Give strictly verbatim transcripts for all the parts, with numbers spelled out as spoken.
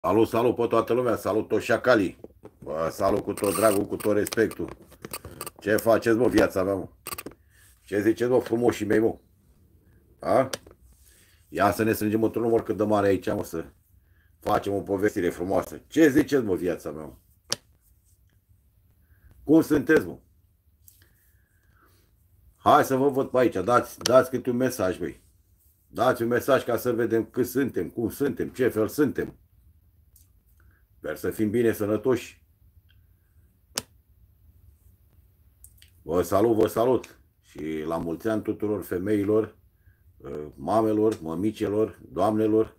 Salut, salut pe toată lumea, salut toți șacalii. Bă, salut cu tot dragul, cu tot respectul. Ce faceți, mă, viața mea, mă? Ce ziceți, mă, frumoșii mei, mă? A? Ia să ne strângem într-un număr cât de mare aici, mă, să facem o povestire frumoasă. Ce ziceți, mă, viața mea, mă? Cum sunteți, mă? Hai să vă văd pe aici, dați, dați câte un mesaj, băi. Dați un mesaj ca să vedem cât suntem, cum suntem, ce fel suntem. Sper să fim bine, sănătoși. Vă salut, vă salut. Și la mulți ani tuturor femeilor, mamelor, mămicelor, doamnelor,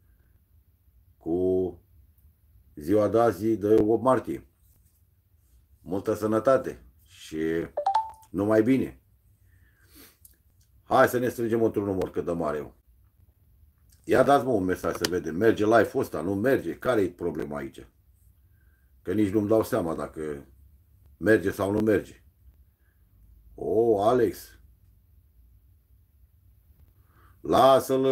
cu ziua de azi de opt martie. Multă sănătate și numai bine. Hai să ne strângem într-un număr cât de mare eu. Ia dați-mă un mesaj să vedem. Merge live-ul ăsta? Nu merge? Care e problema aici? Că nici nu-mi dau seama dacă merge sau nu merge. O, Alex. Lasă-l.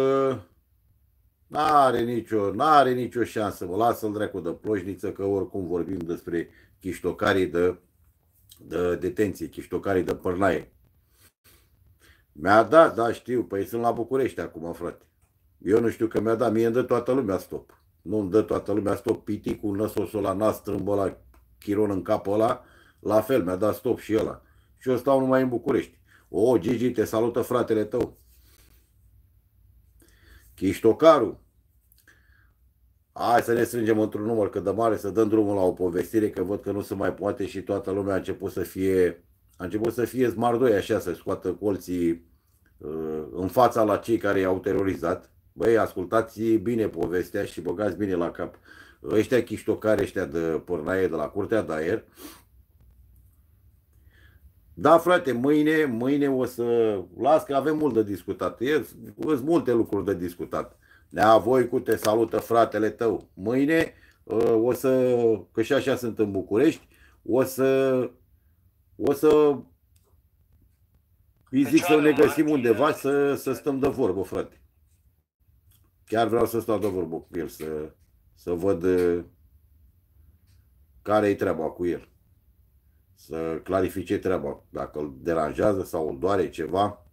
N-are nicio, n-are nicio șansă, mă. Lasă-l dracu de ploșniță, că oricum vorbim despre chiștocarii de, de detenție, chiștocarii de părnaie. Mi-a dat, da, știu, păi sunt la București acum, frate. Eu nu știu că mi-a dat, mie îmi dă toată lumea stop. Nu îmi dă toată lumea stop, piticul, năsosul ăla, nas, strâmbă la chiron în capul ăla, la fel, mi-a dat stop și ăla. Și eu stau numai în București. O, Gigi, te salută fratele tău. Chiștocarul. Hai să ne strângem într-un număr cât de mare, să dăm drumul la o povestire, că văd că nu se mai poate și toată lumea a început să fie, a început să fie smardoi așa, să scoată colții uh, în fața la cei care i-au terorizat. Băi, ascultați bine povestea și băgați bine la cap. Ăștia chiștocari, ăștia de pârnaie de la Curtea de Aer. Da, frate, mâine, mâine o să... Las că avem mult de discutat. Sunt multe lucruri de discutat. Nea Voicu, te salută fratele tău. Mâine o să, că și așa sunt în București, o să, o să îi zic să ne găsim undeva să, să stăm de vorbă, frate. Chiar vreau să stau de vorbă cu el, să, să văd care-i treaba cu el. Să clarifice treaba, dacă îl deranjează sau îl doare ceva.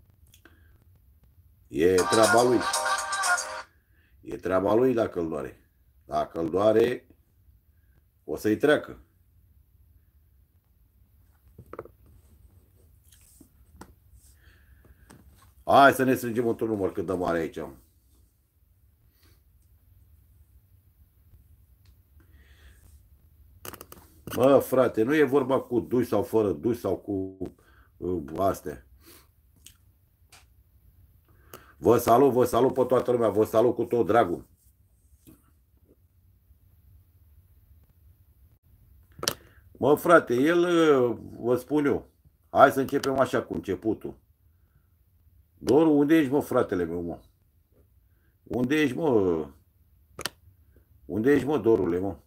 E treaba lui. E treaba lui dacă îl doare. Dacă îl doare, o să-i treacă. Hai să ne strângem într-un număr cât de mare aici. Mă, frate, nu e vorba cu duș sau fără duș sau cu uh, astea. Vă salut, vă salut pe toată lumea, vă salut cu tot dragul. Mă, frate, el, vă spun eu, hai să începem așa cu începutul. Doru, unde ești, mă, fratele meu, mă? Unde ești, mă? Unde ești, mă, Dorule, mă?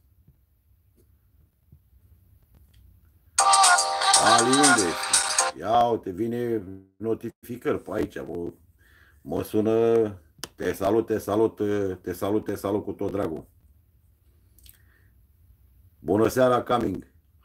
Ali, unde ești? Ia uite, vine notificări pe aici, mă, mă sună, te salut, te salut, te salut, te salut cu tot dragul. Bună seara, Coming.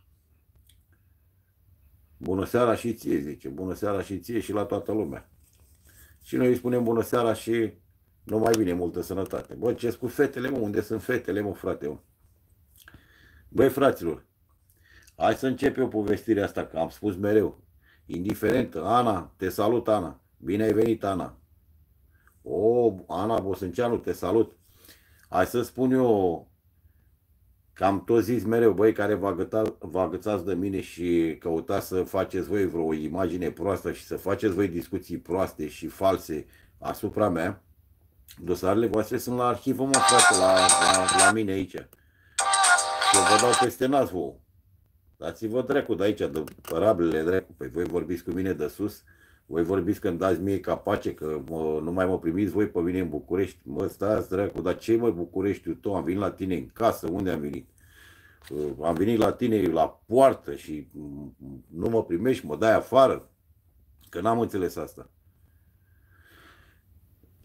Bună seara și ție, zice, bună seara și ție și la toată lumea. Și noi îi spunem bună seara și numai bine, multă sănătate. Bă, ce cu fetele, mă? Unde sunt fetele, mă, frate, mă? Băi, fraților, hai să încep eu povestirea asta, că am spus mereu. Indiferentă, Ana, te salut, Ana. Bine ai venit, Ana. O, Ana Bosânceanu, te salut. Hai să spun eu, că am tot zis mereu, băi, care vă, agăta, vă agățați de mine și căutați să faceți voi vreo imagine proastă și să faceți voi discuții proaste și false asupra mea, dosarele voastre sunt la arhivă, mă, frate, la, la, la mine aici. Și vă dau peste nas vouă. Dați-vă dracu de aici, de rablele dracu. Păi voi vorbiți cu mine de sus, voi vorbiți când dați mie capace, că mă, nu mai mă primiți voi pe mine în București. Mă, stați dracu, dar ce mă Bucureștiul tău? Am venit la tine în casă, unde am venit? Am venit la tine la poartă și nu mă primești, mă dai afară. Că n-am înțeles asta.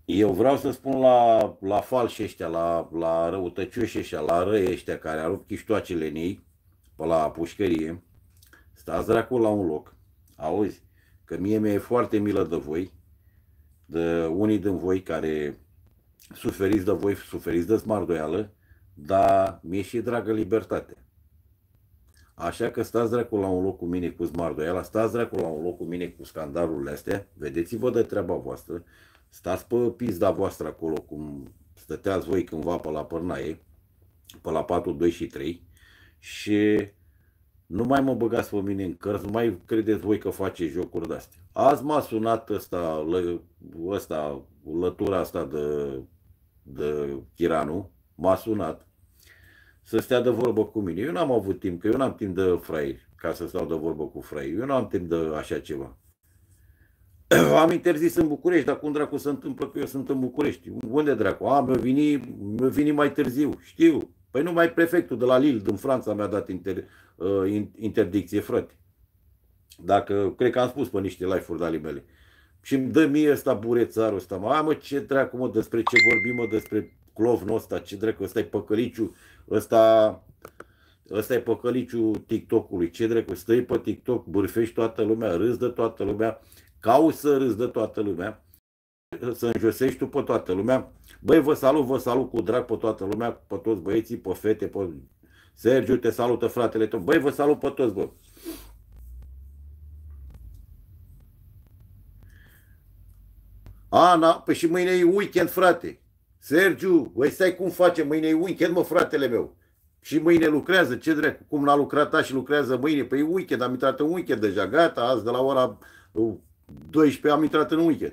Eu vreau să spun la, la falși ăștia, la, la răutăcioși ăștia, la răi ăștia care au rupt chiștoacele în ei, pe la pușcărie, stați dracu la un loc, auzi, că mie mi-e foarte milă de voi, de unii din voi care suferiți de voi, suferiți de smardoială, dar mi-e și dragă libertate. Așa că stați dracu la un loc cu mine cu smardoiala, stați dracu la un loc cu mine cu scandalurile astea, vedeți-vă de treaba voastră, stați pe pizda voastră acolo cum stăteați voi cândva pe la Părnaie, pe la patru, doi și trei și nu mai mă băgați pe mine în cărți, nu mai credeți voi că face jocuri de-astea. Azi m-a sunat ăsta, lă, ăsta, lătura asta de, de Chiranu, m-a sunat să stea de vorbă cu mine. Eu n-am avut timp, că eu n-am timp de fraieri, ca să stau de vorbă cu fraieri. Eu n-am timp de așa ceva. Am interzis în București, dar cum dracu se întâmplă că eu sunt în București? Unde dracu? A, mi-a venit, mi-a venit mai târziu, știu. Păi numai prefectul de la Lille, din Franța, mi-a dat inter, uh, interdicție, frate. Dacă, cred că am spus pe niște live-uri de ale mele. Și îmi dă mie ăsta burețarul ăsta, mă, mă, ce dracu, mă, despre ce vorbim, mă, despre clovnul ăsta, ce dracu, ăsta e păcăliciu, ăsta, ăsta e păcăliciu TikTok-ului, ce dracu, stai pe TikTok, bârfești toată lumea, râzi de toată lumea, cauți să râzi de toată lumea, să înjosești tu pe toată lumea. Băi, vă salut, vă salut cu drag pe toată lumea, pe toți băieții, pe fete, pe Sergiu, te salută fratele tău. Băi, vă salut pe toți, bă. Ana, păi și mâine e weekend, frate. Sergiu, băi, stai cum face, mâine e weekend, mă, fratele meu. Și mâine lucrează, ce drept, cum n-a lucrat azi și lucrează mâine, păi e weekend, am intrat în weekend deja, gata, azi de la ora douăsprezece am intrat în weekend.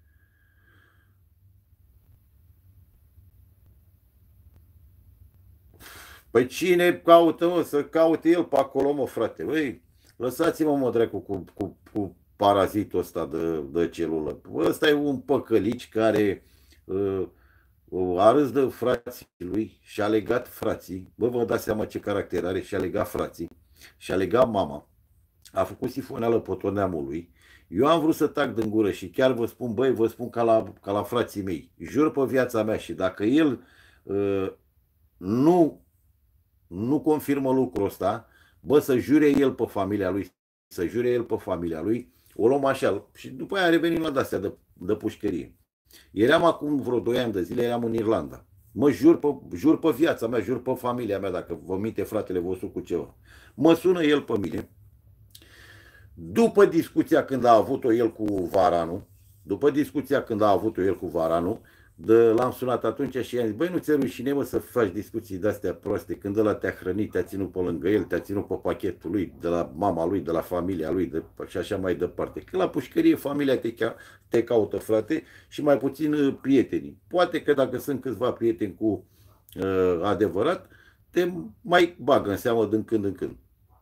Păi cine caută, mă, să caute el pe acolo, mă, frate, băi, lăsați-mă, mă, dracu, cu, cu, cu parazitul ăsta de, de celulă. Ăsta e un păcălici care uh, a râs de frații lui și a legat frații. Bă, vă dați seama ce caracter are și a legat frații și a legat mama. A făcut sifoneală pe tot neamul lui. Eu am vrut să tac din gură și chiar vă spun, băi, vă spun ca la, ca la frații mei. Jur pe viața mea și dacă el uh, nu nu confirmă lucrul ăsta, bă, să jure el pe familia lui, să jure el pe familia lui, o luăm așa și după aia revenim la de-astea de, de pușcărie. Eram acum vreo doi ani de zile, eram în Irlanda. Mă jur pe, jur pe viața mea, jur pe familia mea, dacă vă minte fratele vostru cu ceva. Mă sună el pe mine, după discuția când a avut-o el cu Varanu, după discuția când a avut-o el cu Varanu, l-am sunat atunci și i-am zis, băi, nu ți-e rușine, mă, să faci discuții de-astea proaste, când ăla te-a hrănit, te-a ținut pe lângă el, te-a ținut pe pachetul lui, de la mama lui, de la familia lui, de, și așa mai departe. Că la pușcărie familia te, te caută, frate, și mai puțin uh, prietenii. Poate că dacă sunt câțiva prieteni cu uh, adevărat, te mai bagă în seamă din când în când.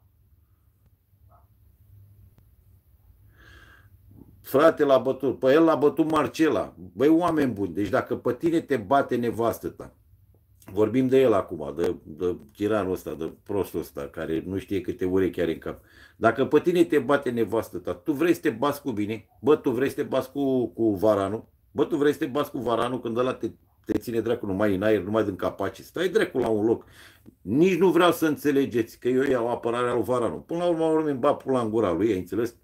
Frate l-a bătut, pe el l-a bătut Marcela. Băi, oameni buni, deci dacă pe tine te bate nevastă ta, vorbim de el acum, de, de tiranul ăsta, de prostul ăsta, care nu știe câte urechi are în cap. Dacă pe tine te bate nevastă ta, tu vrei să te bați cu bine? Bă, tu vrei să te bați cu, cu Varanu? Bă, tu vrei să te bați cu Varanu când ăla te, te ține dracu numai în aer, numai din capaci? Stai dracu la un loc. Nici nu vreau să înțelegeți că eu iau apărarea lui Varanu. Până la urmă, urmă îmi bat pula în gura lui, ai înțeles?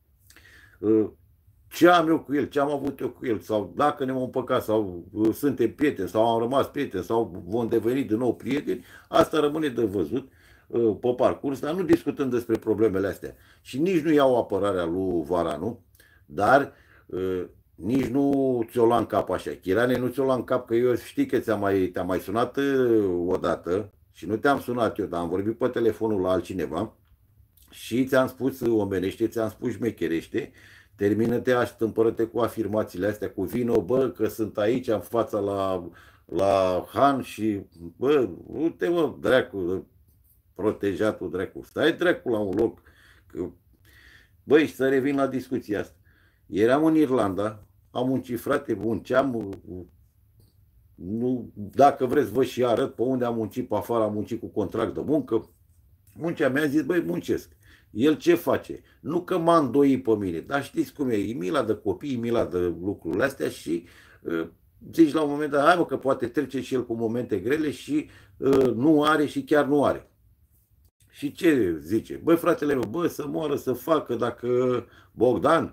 Ce am eu cu el, ce am avut eu cu el, sau dacă ne-am împăcat, sau uh, suntem prieteni, sau am rămas prieteni, sau vom deveni din nou prieteni, asta rămâne de văzut uh, pe parcurs, dar nu discutăm despre problemele astea. Și nici nu iau apărarea lui Varanu, dar uh, nici nu ți-o lua în cap așa. Chirane, nu ți-o lua în cap, că eu știi că ți-am mai, te-am mai sunat uh, odată și nu te-am sunat eu, dar am vorbit pe telefonul la altcineva și ți-am spus omenește, ți-am spus șmecherește. Termină-te, aștâmpără-te cu afirmațiile astea, cu vino, bă, că sunt aici în fața la, la Han și, bă, uite, mă, dracu, protejatul, dracu, stai dracu la un loc. Că, băi, și să revin la discuția asta. Eram în Irlanda, am muncit, frate, munceam, nu, dacă vreți vă și arăt pe unde am muncit, pe afară am muncit cu contract de muncă, muncea mi-a zis, băi, muncesc. El ce face? Nu că m-a îndoit pe mine, dar știți cum e, e mila de copii, e mila de lucrurile astea și uh, zici la un moment dat, hai mă, că poate trece și el cu momente grele și uh, nu are și chiar nu are. Și ce zice? Băi, fratele meu, bă, să moară, să facă, dacă Bogdan,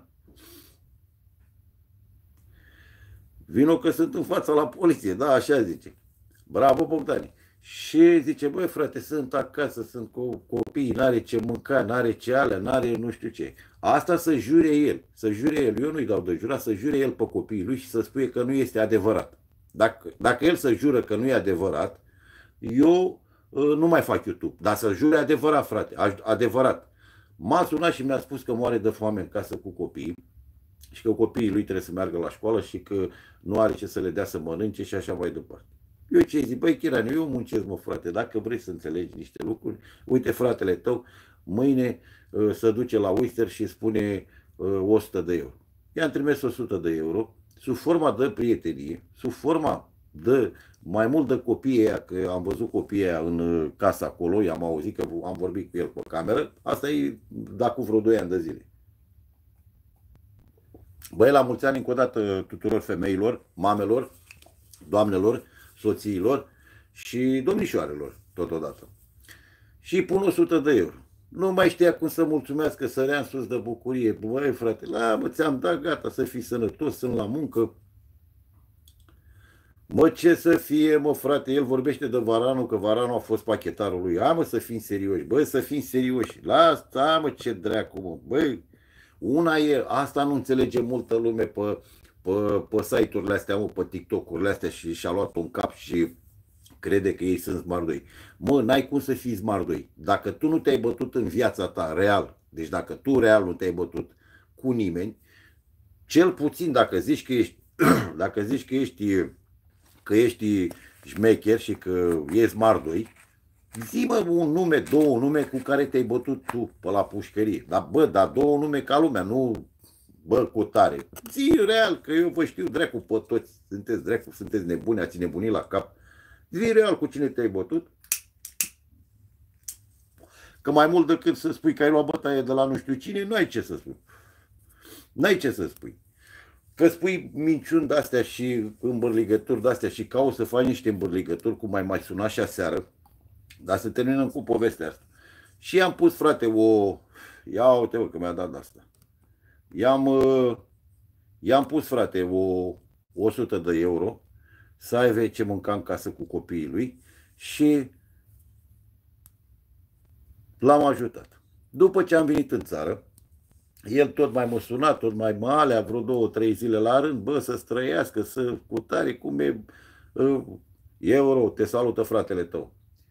vino că sunt în fața la poliție, da, așa zice. Bravo, Bogdane. Și zice, băi, frate, sunt acasă, sunt cu copii, n-are ce mânca, n-are ce alea, n-are nu știu ce. Asta să jure el, să jure el, eu nu-i dau de jurat, să jure el pe copiii lui și să spune că nu este adevărat. Dacă, dacă el să jură că nu e adevărat, eu uh, nu mai fac YouTube, dar să jure adevărat, frate, adevărat. M-a sunat și mi-a spus că moare de foame în casă cu copiii și că copiii lui trebuie să meargă la școală și că nu are ce să le dea să mănânce și așa mai departe. Eu ce zic, băi, Chiranu, eu muncesc, mă, frate, dacă vrei să înțelegi niște lucruri, uite, fratele tău, mâine uh, se duce la Oyster și spune uh, o sută de euro. I-am trimis o sută de euro, sub forma de prietenie, sub forma de mai mult de copiii aia, că am văzut copiii aia în uh, casa acolo, i-am auzit că am vorbit cu el pe cameră, asta e de acum vreo doi ani de zile. Băi, la mulți ani încă o dată tuturor femeilor, mamelor, doamnelor, soțiilor și domnișoarelor totodată. Și pun o sută de euro. Nu mai știa cum să mulțumească, sărea în sus de bucurie. Băi, frate, la, mă, ți-am dat, gata, să fii sănătos, sunt la muncă. Mă, ce să fie, mă, frate, el vorbește de Varanu, că Varanu a fost pachetarul lui. Hai, mă, să fim serioși, băi, să fim serioși. La asta, mă, ce dracu, mă, băi. Una e, asta nu înțelege multă lume pe, pe, pe site-urile astea, mă, pe TikTok-urile astea și și-a luat un cap și crede că ei sunt Smart doi. Mă, n-ai cum să fii Smart doi. Dacă tu nu te-ai bătut în viața ta, real, deci dacă tu real nu te-ai bătut cu nimeni, cel puțin dacă zici că ești, dacă zici că ești, că ești șmecher și că ești Smart doi, zi-mă un nume, două nume cu care te-ai bătut tu pe la pușcărie. Dar bă, dar două nume ca lumea, nu bă cu tare. Zi real, că eu vă știu dracu pe toți. Sunteți dracu, sunteți nebuni, ați nebunit la cap. Zi real cu cine te-ai bătut. Că mai mult decât să spui că ai luat bătaie de la nu știu cine, nu ai ce să spui. N-ai ce să spui. Că spui minciuni de-astea și îmbărligături de-astea și cauți să faci niște îmbărligături, cum ai mai sunat și aseară. Dar să terminăm cu povestea asta. Și i-am pus, frate, o... Ia uite, bă, că mi-a dat asta. I-am uh, i-am pus, frate, o o sută de euro să aibă ce mânca în casă cu copiii lui și l-am ajutat. După ce am venit în țară, el tot mai mă suna, tot mai mă alea, vreo două, trei zile la rând, bă, să străiască, să cutare, cum e... Uh, euro, te salută fratele tău.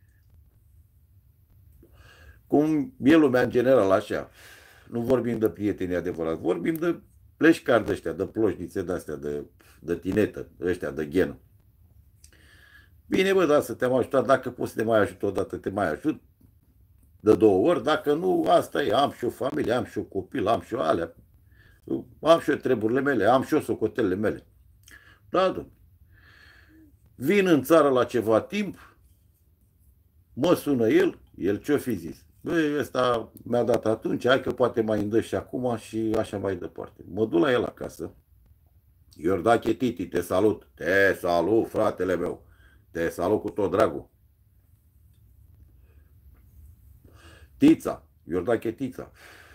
Cum e lumea în general așa, nu vorbim de prieteni adevărat, vorbim de pleșcari de ăștia, de ploșnițe de astea, de, de tinetă, ăștia, de gen. Bine, bă, da, să te-am ajutat, dacă poți să te mai ajut odată, te mai ajut, de două ori, dacă nu, asta e, am și o familie, am și o copil, am și o alea, am și eu treburile mele, am și eu socotelele mele. Da, domnule. Vin în țară la ceva timp, mă sună el, el ce-o fi zis? Băi, ăsta mi-a dat atunci, hai că poate mai îndă și acum și așa mai departe. Mă duc la el acasă. Iordache Titi, te salut. Te salut, fratele meu. Te salut cu tot dragul. Tița, Iordache Tița.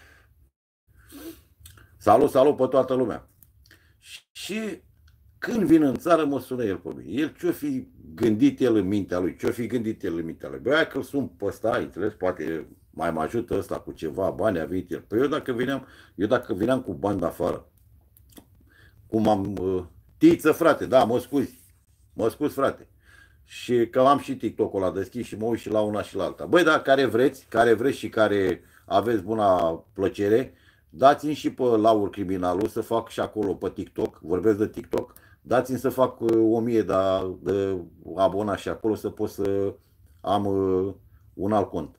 Salut, salut pe toată lumea. Și când vin în țară, mă sună el pe mine. El ce-o fi gândit el în mintea lui? Ce-o fi gândit el în mintea lui? Băi, că-l sun pe ăsta, înțeles? Poate mai mă ajută ăsta cu ceva bani, a venit el. Păi eu dacă veneam, eu dacă veneam cu bani de afară, cum am... Uh, tiță, frate, da, mă scuzi. Mă scuzi, frate. Și că am și TikTok-ul ăla deschis și mă uit și la una și la alta. Băi, dar care vreți, care vreți și care aveți buna plăcere, dați-mi și pe Laur Criminalul să fac și acolo pe TikTok, vorbesc de TikTok, dați-mi să fac o mie de, de abonați și acolo să pot să am uh, un alt cont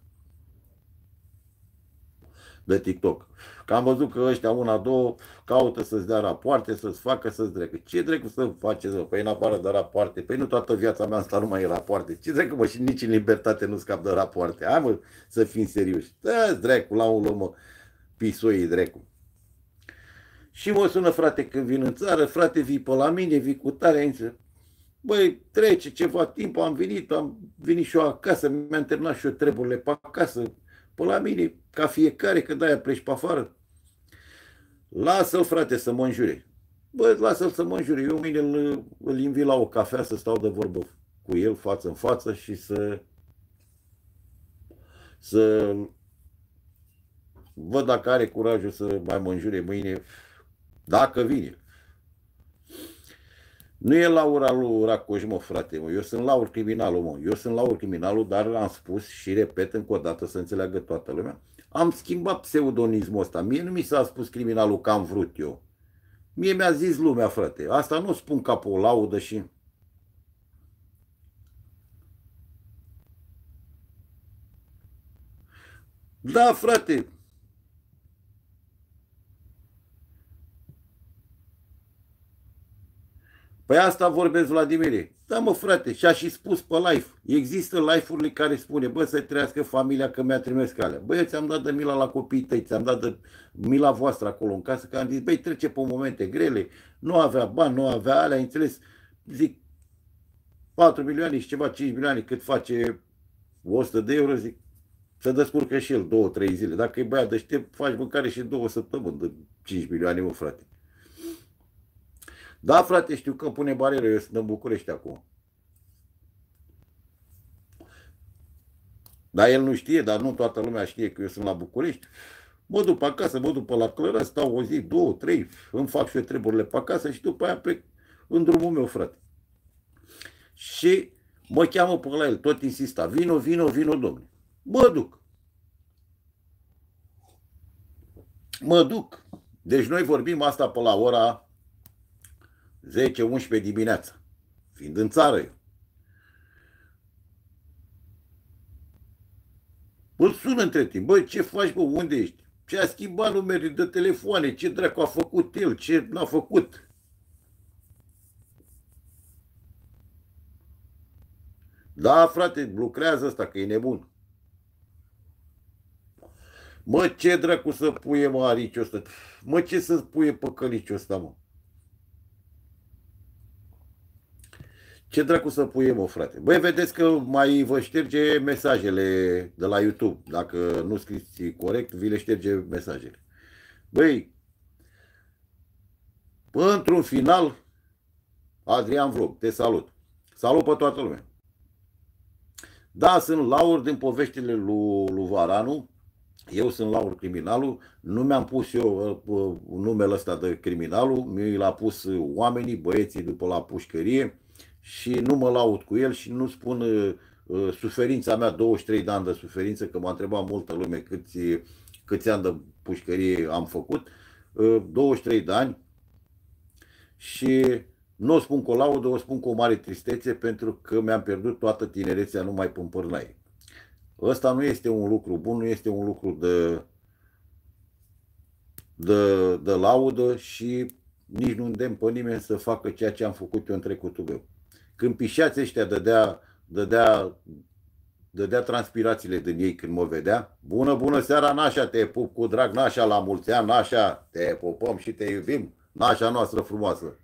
de TikTok. Că am văzut că ăștia una, două caută să-ți dea rapoarte, să-ți facă, să-ți drecă. Ce drecu să faceți, mă? Păi în afară de rapoarte. Păi nu toată viața mea am stat numai în rapoarte. Ce drecu, mă, și nici în libertate nu scap de rapoarte. Hai, mă, să fim serioși. Dă-ți drecu, la un loc, mă, pisoii drecu. Și mă sună, frate, când vin în țară, frate, vii pe la mine, vii cu tare. Băi, trece ceva timp, am venit, am venit și eu acasă, mi-am terminat și eu treburile pe acasă, pe la mine, ca fiecare, că de-aia pleci pe afară. Lasă-l, frate, să mă înjure. Bă, lasă-l să mă înjure. Eu mâine îl, îl invit la o cafea să stau de vorbă cu el, față în față și să, să văd dacă are curajul să mai mă înjure mâine, dacă vine. Nu e Laura lui Racoș, mă, frate, mă. Eu sunt Laur criminalul, mă. Eu sunt Laur criminalul, dar am spus și repet încă o dată să înțeleagă toată lumea. Am schimbat pseudonismul ăsta. Mie nu mi s-a spus criminalul că am vrut eu. Mie mi-a zis lumea, frate. Asta nu spun ca pe o laudă și... Da, frate. Păi asta vorbesc, Vladimire. Da, mă, frate, și-a și spus pe live. Există live-urile care spune, bă, să trăiască familia că mi-a trimis calea. Băi, ți-am dat de mila la copiii tăi, ți-am dat de mila voastră acolo în casă, că am zis, băi, trece pe momente grele, nu avea bani, nu avea alea, înțeles? Zic, patru milioane și ceva, cinci milioane, cât face o sută de euro, zic, să descurcă și el două, trei zile. Dacă e băiat deștept, faci mâncare și două săptămâni de cinci milioane, mă, frate. Da, frate, știu că pune barieră, eu sunt în București acum. Dar el nu știe, dar nu toată lumea știe că eu sunt la București. Mă duc pe acasă, mă duc pe la Clăra, stau o zi, două, trei, îmi fac și eu treburile pe acasă și după aia plec în drumul meu, frate. Și mă cheamă pe la el, tot insista, vino, vino, vino, domnule. Mă duc. Mă duc. Deci noi vorbim asta pe la ora zece unsprezece dimineața, fiind în țară eu. Îl sun între timp, băi, ce faci, bă, unde ești? Ce a schimbat numerii de telefoane, ce dracu a făcut el, ce n-a făcut? Da, frate, lucrează ăsta, că e nebun. Mă, ce dracu să puie, mă, ariciul ăsta? Mă, ce să puie pe căliciul ăsta, mă? Ce dracu să puie, mă, frate? Băi, vedeți că mai vă șterge mesajele de la YouTube. Dacă nu scriți corect, vi le șterge mesajele. Băi, într-un final, Adrian Vlog, te salut. Salut pe toată lumea. Da, sunt Laur din poveștile lui, lui Varanu. Eu sunt Laur criminalul. Nu mi-am pus eu uh, numele ăsta de criminalul. Mi l-a pus oamenii, băieții după la pușcărie. Și nu mă laud cu el și nu spun uh, uh, suferința mea, douăzeci și trei de ani de suferință, că m-a întrebat multă lume câți, câți ani de pușcărie am făcut. Uh, douăzeci și trei de ani. Și nu o spun cu o laudă, o spun cu o mare tristețe, pentru că mi-am pierdut toată tinerețea numai pe pârnaie. Ăsta nu este un lucru bun, nu este un lucru de, de, de laudă și nici nu îndemn pe nimeni să facă ceea ce am făcut eu în trecutul meu. Când pișați ăștia dădea, dădea, dădea transpirațiile din ei când mă vedea. Bună, bună seara, Nașa, te pup cu drag, Nașa, la mulți ani, Nașa, te pupăm și te iubim, Nașa noastră frumoasă.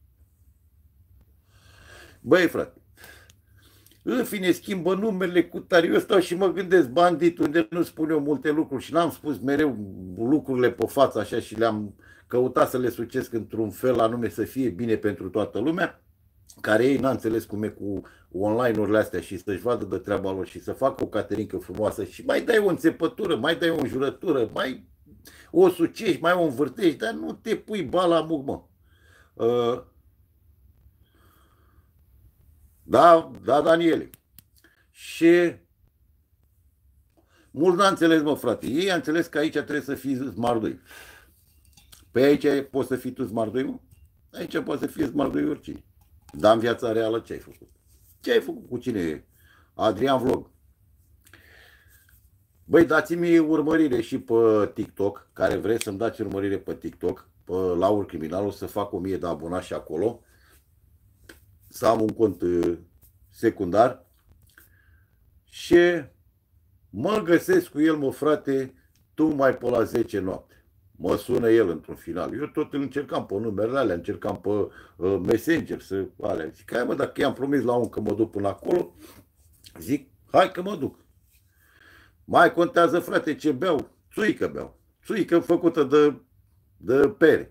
Băi, frate, în fine schimbă numele cu tare. Eu stau și mă gândesc, bandit, unde nu spun eu multe lucruri și n-am spus mereu lucrurile pe față așa și le-am căutat să le sucesc într-un fel anume să fie bine pentru toată lumea, care ei n-a înțeles cum e cu online-urile astea și să-și vadă de treaba lor și să facă o caterincă frumoasă și mai dai o înțepătură, mai dai o înjurătură, mai o sucești, mai o învârtești, dar nu te pui bala muc, mă. Uh, Da, da, Daniele. Și mult n-a înțeles, mă, frate. Ei a înțeles că aici trebuie să fii zmardui. Păi aici poți să fii tu zmardui, mă? Aici poate să fie zmardui oricine. Dar în viața reală ce ai făcut? Ce ai făcut cu cine e? Adrian Vlog. Băi, dați-mi urmărire și pe TikTok, care vreți să-mi dați urmărire pe TikTok, pe Laur Criminalul, să fac o mie de abonați și acolo. Să am un cont secundar și mă găsesc cu el, mă, frate, tu mai pe la zece noapte. Mă sună el într-un final. Eu tot îl încercam pe numerele alea, încercam pe uh, Messenger să alea. Zic, hai mă, dacă i-am promis la un că mă duc până acolo, zic, hai că mă duc. Mai contează, frate, ce beau? Țuică beau. Țuică făcută de, de pere.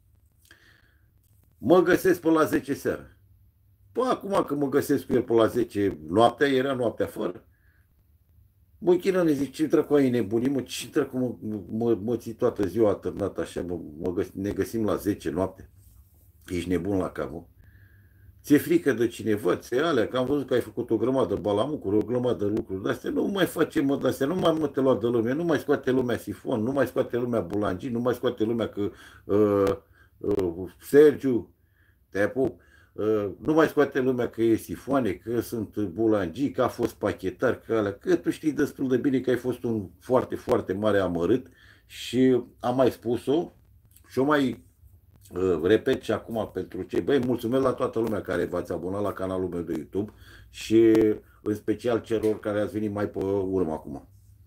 Mă găsesc pe la zece seara. Păi acum că mă găsesc cu el pe la zece noaptea, era noaptea fără. Mă chină, ne zic, ce dracu ai nebunii, mă, ce dracu mă, mă, mă ții toată ziua atârnat așa, mă, mă găs, ne găsim la zece noapte. Ești nebun la cap, mă. Ți-e frică de cineva, ți-e alea, că am văzut că ai făcut o grămadă balamucuri, o grămadă de lucruri de-astea, nu mai face, mă, de-astea, nu mai mă te lua de lume, nu mai scoate lumea sifon, nu mai scoate lumea bulangii, nu mai scoate lumea că uh, uh, Sergiu, te pup, uh, nu mai scoate lumea că e sifoane, că sunt bulangii, că a fost pachetar, că alea, că tu știi destul de bine că ai fost un foarte, foarte mare amărât și am mai spus-o și o mai repet și acum pentru cei, băi, mulțumesc la toată lumea care v-ați abonat la canalul meu de YouTube și în special celor care ați venit mai pe urmă acum.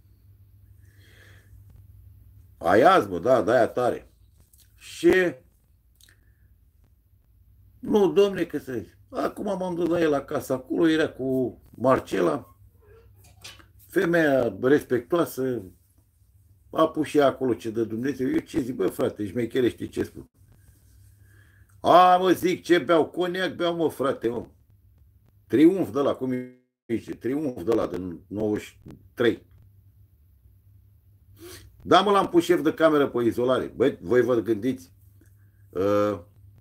Aia azi, mă, da, de-aia tare. Și nu, domne, că să zic. Acum m-am dus la el acasă, acolo era cu Marcela, femeia respectoasă, a pus și acolo ce dă Dumnezeu. Eu ce zic, bă, frate, șmecherește ce spun. A, mă, zic, ce beau? Coniac beau, mă, frate, mă. Triumf de la, cum zice, triumf de la, de nouăzeci și trei. Da, mă, l-am pus șef de cameră pe izolare. Băi, voi vă gândiți. Uh,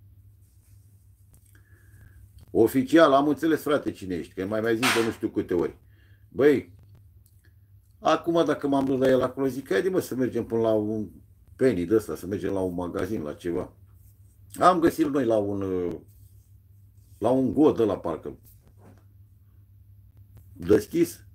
oficial, am înțeles, frate, cine ești, că mai mai zis de nu știu câte ori. Băi, acum dacă m-am dus la el acolo, zic, haide, mă, să mergem până la un penny de ăsta, să mergem la un magazin, la ceva. Am găsit noi la un la un god de la parcă deschis.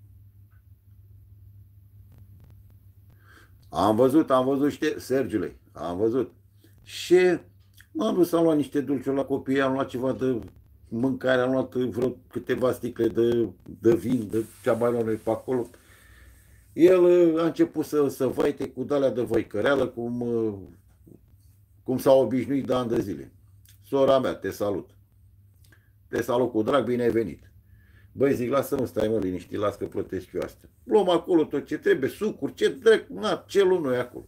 Am văzut, am văzut, știe, Sergiule, am văzut. Și m-am dus, am luat niște dulciuri la copii, am luat ceva de mâncare, am luat vreo câteva sticle de, de vin, de ce-am mai luat noi pe acolo. El a început să, să vaite cu de-alea de văicăreală, cum, cum s-a obișnuit de ani de zile. Sora mea, te salut. Te salut cu drag, bine ai venit. Băi, zic, lasă-mă, stai, mă, liniștit, las că plătesc eu asta. Luăm acolo tot ce trebuie, sucuri, ce drept, na, ce luăm noi acolo.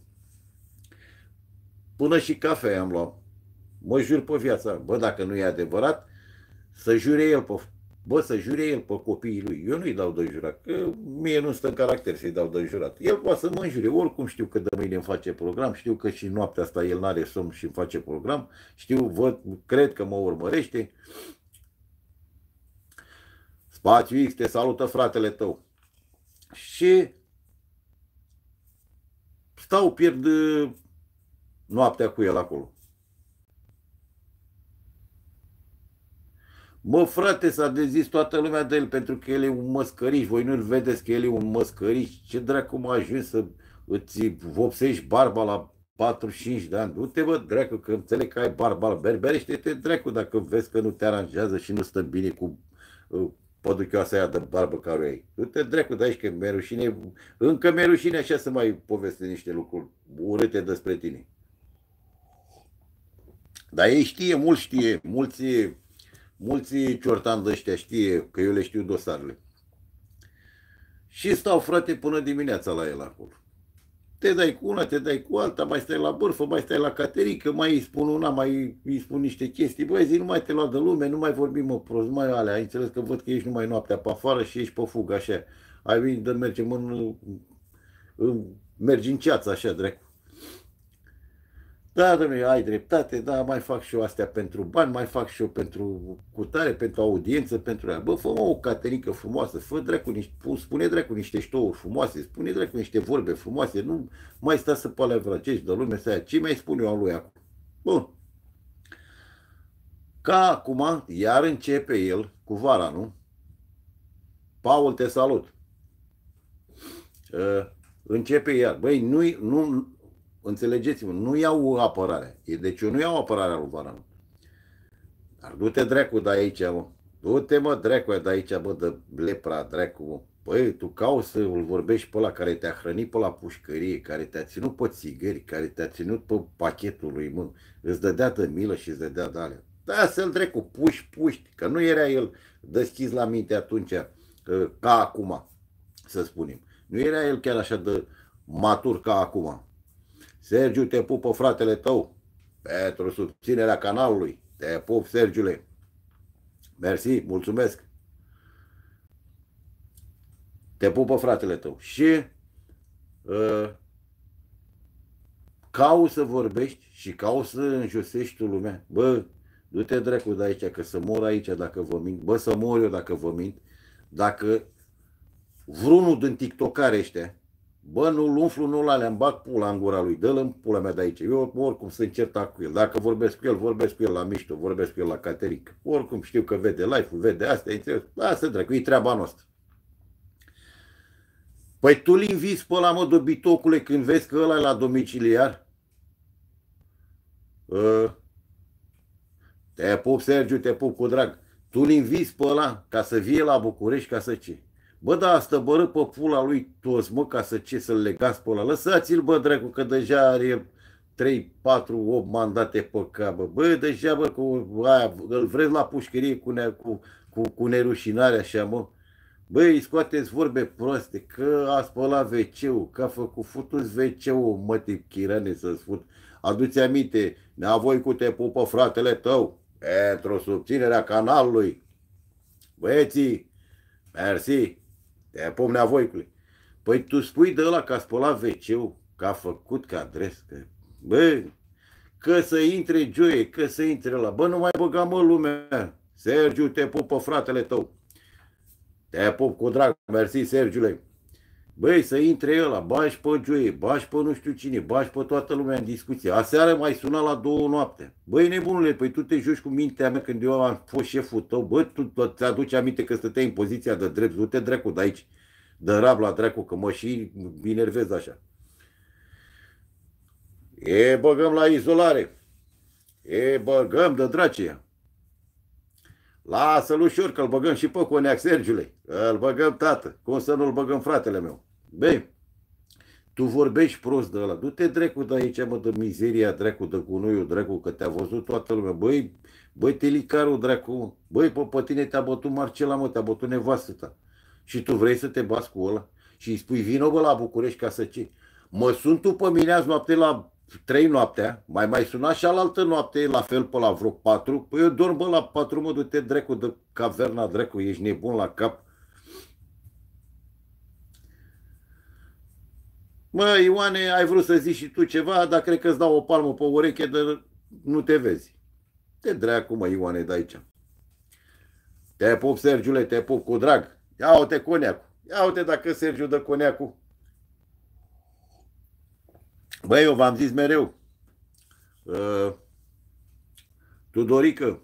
Până și cafea am luat. Mă jur pe viața. Bă, dacă nu e adevărat, să jure el pe, bă, să jure el pe copiii lui. Eu nu-i dau de jurat, că mie nu stă în caracter să-i dau de jurat. El poate să mă înjure, oricum știu că de mâine îmi face program, știu că și noaptea asta el n-are somn și îmi face program, știu, văd, cred că mă urmărește. Spațiu X, te salută fratele tău. Și stau, pierd noaptea cu el acolo. Mă, frate, s-a dezis toată lumea de el pentru că el e un măscăriș. Voi nu-l vedeți că el e un măscăriș. Ce dracu m-a ajuns să îți vopsești barba la patruzeci și cinci de ani? Du-te, bă, dracu, că înțeleg că ai barba. Berberește-te, dracu, dacă vezi că nu te aranjează și nu stă bine cu uh, păduchioasa aia de barbă care ai. Du-te, dracu, de aici că mi-e rușine. Încă mi-e rușine așa să mai povesti niște lucruri urâte despre tine. Dar ei știe, mulți știe, mulți... Mulți ciortani de ăștia știe că eu le știu dosarele. Și stau, frate, până dimineața la el acolo. Te dai cu una, te dai cu alta, mai stai la bârfă, mai stai la caterică, mai îi spun una, mai îi spun niște chestii. Băi, zi, nu mai te lua de lume, nu mai vorbim, mă, prost, mai alea. Ai înțeles că văd că ești numai noaptea pe afară și ești pe fugă, așa. Ai venit de mergem în, în mergi în ceață, așa, drept. Da, domnule, ai dreptate, da, mai fac și eu astea pentru bani, mai fac și eu pentru cutare, pentru audiență, pentru aia. Bă, fă-mă o caterică frumoasă, fă dracu niște, spune dracu niște ștouri frumoase, spune dracu niște vorbe frumoase, nu mai sta să palevrăcești de lume să aia. Ce mai spun eu a lui acum? Bun. Ca acum, iar începe el cu vara, nu? Paul, te salut. Uh, începe iar. Băi, nu, nu înțelegeți-mă, nu iau apărarea. Deci eu nu iau apărarea lui Varanu. Dar du-te dracu de aici, mă. Du-te, mă, dracu de aici, bă, de lepra, dracu, mă. Păi, tu cauți să îl vorbești pe ăla care te-a hrănit pe la pușcărie, care te-a ținut pe țigări, care te-a ținut pe pachetul lui, mă, îți dădea de milă și îți dădea de alea. Da, să-l drecu, puși, puști, că nu era el deschis la minte atunci, ca acum, să spunem. Nu era el chiar așa de matur ca acum. Sergiu, te pupă fratele tău, pentru susținerea canalului. Te pup, Sergiule. Mersi, mulțumesc. Te pupă fratele tău. Și uh, cauți să vorbești și cauți să înjosești tu lumea. Bă, du-te dracu de aici, că să mor aici dacă vă mint. Bă, să mor eu dacă vă mint. Dacă vreunul din tiktokare ăștia, bă, nu-l umflu, nu-l alea, îmi bag pula în gura lui, dă-l în pula mea de aici. Eu oricum sunt certat cu el. Dacă vorbesc cu el, vorbesc cu el la mișto, vorbesc cu el la cateric. Oricum știu că vede live-ul, vede astea, înțeles? Asta, dracu, e treaba noastră. Păi tu-l inviți pe ăla, mă, dobitocule, când vezi că ăla e la domiciliar? Uh, te pup, Sergiu, te pup cu drag. Tu-l inviți pe ăla ca să vie la București, ca să ce? Bă, da, stăbărâ pe pula lui toți, mă, ca să ce, să-l legați pe ăla. Lăsați-l, bă, dracu, că deja are trei, patru, opt mandate pe cap, bă. Bă, deja, bă, cu aia, îl vreți la pușcărie cu, ne, cu, cu, cu nerușinare așa, mă. Băi, scoateți vorbe proaste, că a spălat ve ce-ul, că a făcut futu-ți ve ce-ul, mă, tip chirane să-ți fut. Adu-ți aminte, neavoi cu te pupă fratele tău, pentru susținerea canalului. Băieții, mersi, te pup, neavoicule. Păi tu spui de ăla că a spălat ve ce-ul, că a făcut ca adres, că... Bă, că să intre Joie, că să intre ăla. Bă, nu mai băga, mă, lumea. Sergiu, te pupă fratele tău. Te pup cu drag, mersi, Sergiule. Băi, să intre ăla, bași pe Joie, bași pe nu știu cine, bași pe toată lumea în discuție. Aseară mai suna la două noapte. Băi, nebunule, păi tu te joci cu mintea mea când eu am fost șeful tău. Bă, tu ți-aduci aminte că stăteai în poziția de drept, du-te dracu de aici. Dă rab la dracu, că mă și enervez așa. E, băgăm la izolare. E, băgăm de dracie. Lasă-l ușor, că-l băgăm și pe Coneac, Sergiule. Îl băgăm, tată. Cum să nu-l băgăm, fratele meu? Băi, tu vorbești prost de ăla. Du-te dracu de aici, mă, de mizeria, dracu, de gunoiul, dracu, că te-a văzut toată lumea. Băi, băi, telicarul, dracu. Băi, pe, pe tine te-a bătut Marcela, mă, te-a bătut nevastă ta. Și tu vrei să te bați cu ăla? Și îi spui, vină, bă, la București ca să ce? Mă sun tu pe mine azi noapte la trei noaptea, mai mai suna și alaltă noapte, la fel pe la vreo patru. Păi eu dorm, bă, la patru, mă, du-te dracu de caverna, dracu, ești nebun la cap. Mă, Ioane, ai vrut să zici și tu ceva, dar cred că îți dau o palmă pe ureche de nu te vezi. Te dracu, mă, Ioane, de aici. Te pup, Sergiule, te pup cu drag. Ia uite Coneacu. Ia uite dacă Sergiu dă Coneacu. Băi, eu v-am zis mereu. Uh, Tudorică.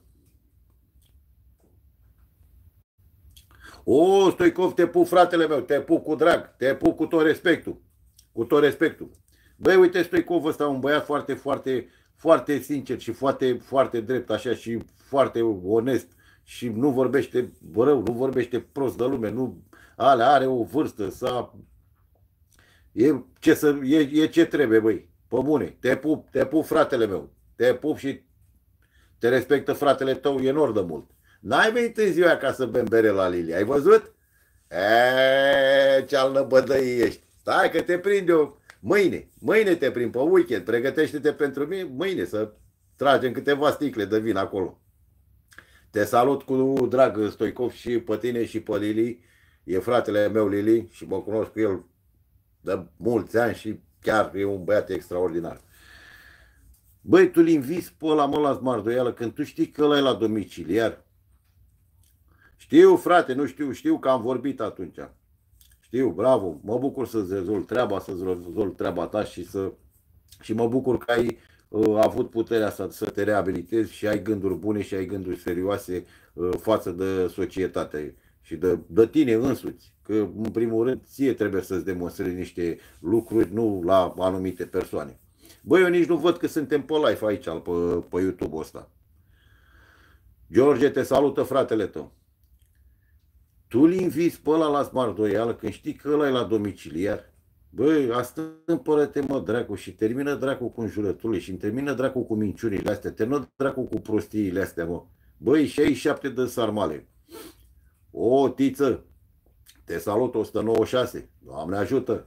O, Stoicov, te pup, fratele meu, te pup cu drag, te pup cu tot respectul. Cu tot respectul. Băi, uite, Stoicov ăsta, un băiat foarte, foarte, foarte sincer și foarte, foarte drept, așa, și foarte onest. Și nu vorbește rău, nu vorbește prost de lume, nu ale, are o vârstă, să e ce, să, e, e ce trebuie, băi. Pe bune, te pup, te pup, fratele meu. Te pup și te respectă fratele tău enorm de mult. N-ai venit în ziua ca să bem bere la Lili, ai văzut? Eee, ce-al năbădăii ești. Stai că te prind eu mâine. Mâine te prind pe weekend. Pregătește-te pentru mine mâine să tragem câteva sticle de vin acolo. Te salut cu drag, Stoicov, și pe tine și pe Lili. E fratele meu Lili și mă cunosc cu el de mulți ani și chiar e un băiat extraordinar. Băi, tu-l invizi pe ăla, mă, la smardoială, când tu știi că ăla e la domiciliar. Știu, frate, nu știu, știu că am vorbit atunci. Știu, bravo, mă bucur să-ți rezolvi treaba, să-ți rezolvi treaba ta și să... Și mă bucur că ai uh, avut puterea să, să te reabilitezi și ai gânduri bune și ai gânduri serioase uh, față de societate și de, de tine însuți. Că, în primul rând, ție trebuie să-ți demonstrezi niște lucruri, nu la anumite persoane. Băi, eu nici nu văd că suntem pe live aici, pe, pe YouTube-ul ăsta. George, te salută fratele tău. Tu îl inviți pe ăla la smardoială când știi că ăla e la domiciliar. Băi, astâmpără-te, mă, dracu, și termină dracu cu înjurăturile și termină dracu cu minciunile astea, termină dracu cu prostiile astea, mă. Băi, șaizeci și șapte de sarmale. O, tiță, te salut, o sută nouăzeci și șase. Doamne ajută!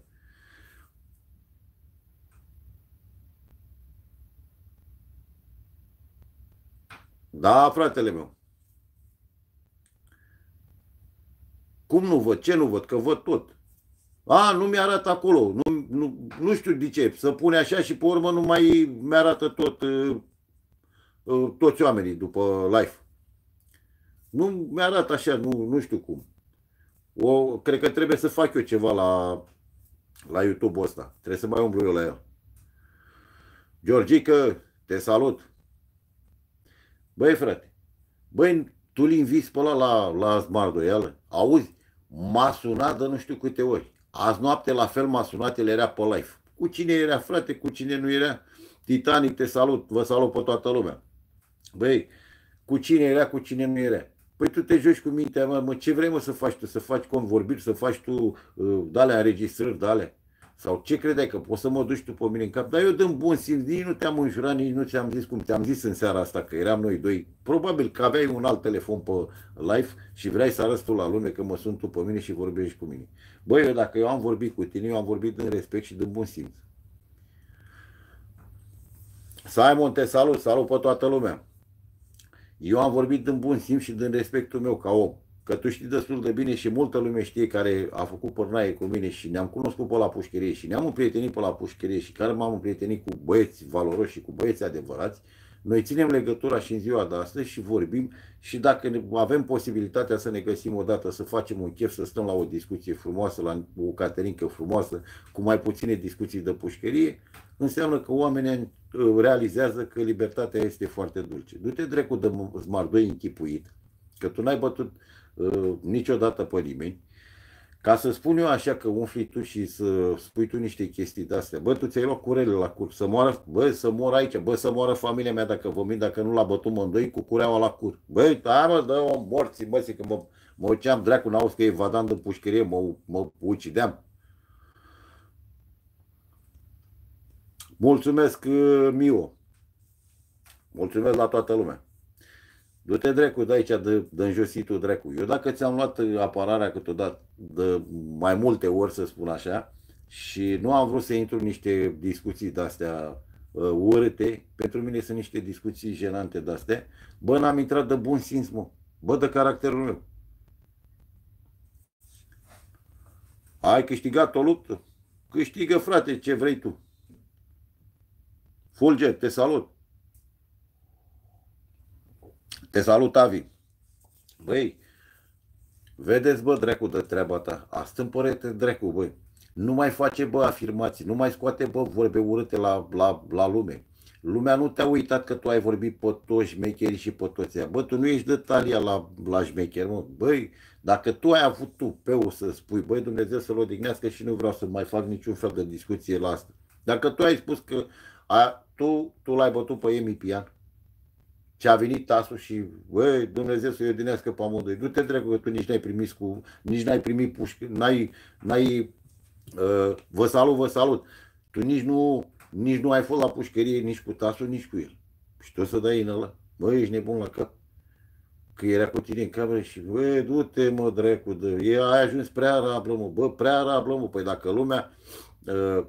Da, fratele meu. Cum nu văd? Ce nu văd? Că văd tot. A, nu mi-arată acolo. Nu, nu, nu știu de ce. Să pune așa și pe urmă nu mai mi-arată tot, uh, uh, toți oamenii după live. Nu mi-arată așa, nu, nu știu cum. O, cred că trebuie să fac eu ceva la, la YouTube-ul ăsta. Trebuie să mai umblu eu la el. Georgică, te salut. Băi, frate, băi, tu îl inviți pe ăla la, la smardoială? Auzi? M-a sunat de nu știu câte ori. Azi noapte la fel m-a sunat, el era pe live. Cu cine era, frate, cu cine nu era? Titanic, te salut, vă salut pe toată lumea. Băi, cu cine era, cu cine nu era? Păi tu te joci cu mintea mea, mă, ce vrei mă să faci tu? Să faci convorbiri, să faci tu uh, de-alea înregistrări, de-alea? Sau ce credeai că poți să mă duci tu pe mine în cap? Dar eu dăm bun simț, nici nu te-am înjurat, nici nu ți-am zis cum ți-am zis în seara asta, că eram noi doi. Probabil că aveai un alt telefon pe live și vrei să arăți tu la lume că mă sun tu pe mine și vorbești cu mine. Băi, eu dacă eu am vorbit cu tine, eu am vorbit din respect și din bun simț. Simon, te salut, salut pe toată lumea. Eu am vorbit din bun simț și din respectul meu ca om. Că tu știi destul de bine și multă lume știe care a făcut părnaie cu mine și ne-am cunoscut pe la pușcărie și ne-am împrietenit pe la pușcărie și care m-am împrietenit cu băieți valoroși și cu băieți adevărați. Noi ținem legătura și în ziua de astăzi și vorbim și dacă avem posibilitatea să ne găsim o dată, să facem un chef, să stăm la o discuție frumoasă, la o caterincă frumoasă, cu mai puține discuții de pușcărie, înseamnă că oamenii realizează că libertatea este foarte dulce. Du-te dracu de smardoi închipuit, că tu n-ai bătut uh, niciodată pe nimeni, ca să spun eu așa că umfli tu și să spui tu niște chestii de-astea. Bă, tu ți-ai luat curele la cur, să moară, bă, să mor aici, bă, să moară familia mea dacă vă mint, dacă nu l-a bătut mândoi cu cureaua la cur. Băi, da, mă, dă-o morții, mă, că mă, mă uceam dracu, n-auzi că e vadam de pușcărie, mă, mă ucideam. Mulțumesc, Mio. Mulțumesc la toată lumea. Du-te dracu de aici, de, de înjositul dracu. Eu dacă ți-am luat apărarea câteodată de mai multe ori, să spun așa, și nu am vrut să intru în niște discuții de-astea uh, urâte, pentru mine sunt niște discuții jenante de-astea, bă, n-am intrat de bun simț, mă. Bă, de caracterul meu. Ai câștigat o luptă? Câștigă, frate, ce vrei tu. Fulger, te salut. Te salut, Avi. Băi, vedeți, bă, dracu de treaba ta. Astâmpăre-te, dracu, băi. Nu mai face, bă, afirmații. Nu mai scoate, bă, vorbe urâte la, la, la lume. Lumea nu te-a uitat că tu ai vorbit pe toți șmecherii și pe toți ea. Bă, tu nu ești de talia la, la șmecheri, mă. Băi, dacă tu ai avut tu peu să spui, băi, Dumnezeu să-l odihnească și nu vreau să mai fac niciun fel de discuție la asta. Dacă tu ai spus că a, tu, tu l-ai bătut pe Emi Pian, și a venit Tasu și, băi, Dumnezeu să-i odinească pe amândoi. Du-te dracu că tu nici n-ai primit cu, nici n-ai primit pușcă, n-ai, n-ai, uh, vă salut, vă salut. Tu nici nu, nici nu ai fost la pușcărie, nici cu Tasu, nici cu el. Și tu o să dai în ăla. Băi, ești nebun la cap. Că era cu tine în cameră și, băi, du-te, mă, dracu, de, e, ai ajuns prea rablă, mă, bă, prea rablă, mă. Păi dacă lumea, uh,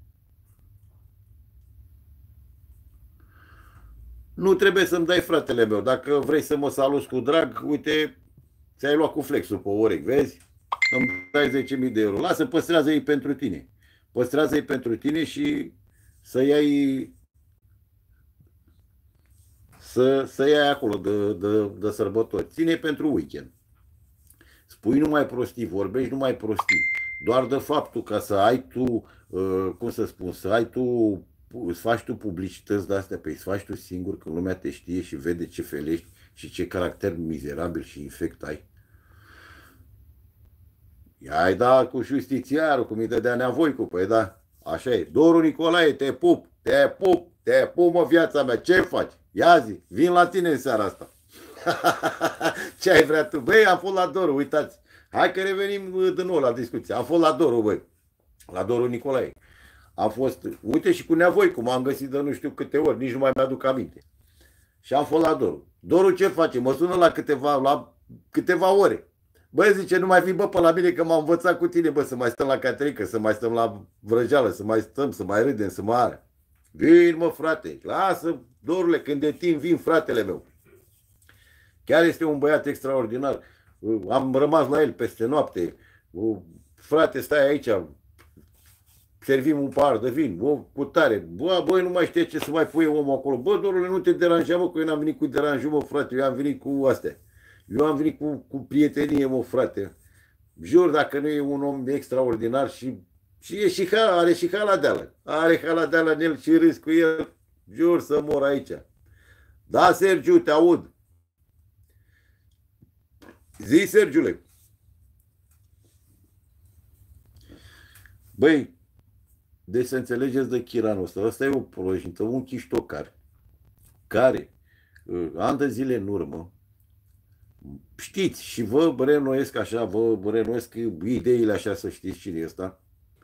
nu trebuie să-mi dai, fratele meu. Dacă vrei să mă saluți cu drag, uite, ți-ai luat cu flexul pe urechi, vezi? Îmi dai zece mii de euro. Lasă, păstrează-i pentru tine. Păstrează-i pentru tine și să iai să, să iai acolo de, de, de sărbători. Ține pentru weekend. Spui numai prostii, vorbești numai prostii. Doar de faptul ca să ai tu, uh, cum să spun, să ai tu, îți faci tu publicități de astea, pe îți faci tu singur, că lumea te știe și vede ce felești și ce caracter mizerabil și infect ai. I-ai dat cu justițiarul, cum îi dădea Neavoicu, păi da, așa e. Doru Nicolae, te pup, te pup, te pup, mă, viața mea, ce faci? Ia zi, vin la tine în seara asta. Ce ai vrea tu? Băi, am fost la Doru, uitați, Hai că revenim uh, din nou la discuție. Am fost la Doru, băi. La Doru Nicolae. Am fost, uite și cu Neavoi, cum am găsit de nu știu câte ori, nici nu mai mi-aduc aminte. Și am fost la Doru. Doru ce face? Mă sună la câteva, la câteva ore. Băi, zice, nu mai fi, bă, pe la mine că m-am învățat cu tine, bă, să mai stăm la caterincă, să mai stăm la vrăjeală, să mai stăm, să mai râdem, să mai are. Vin, mă, frate, lasă, Dorule, când de timp vin fratele meu. Chiar este un băiat extraordinar. Am rămas la el peste noapte. Frate, stai aici, servim un pahar de vin, bă, cu tare. Bă, băi, nu mai știe ce să mai pui omul acolo. Bă, Dorule, nu te deranja, mă, că eu n-am venit cu deranjul, mă, frate, eu am venit cu astea. Eu am venit cu, cu prietenie, mă, frate. Jur, dacă nu e un om extraordinar și, și e și ha, are și haladeală. Are haladeală în el și râs cu el. Jur să mor aici. Da, Sergiu, te aud. Zi, Sergiule. Băi, deci să înțelegeți de chiranul ăsta. Ăsta e o projnită, un chiștocar, care, ani de zile în urmă, știți, și vă reînnoiesc așa, vă reînnoiesc ideile așa, să știți cine e ăsta.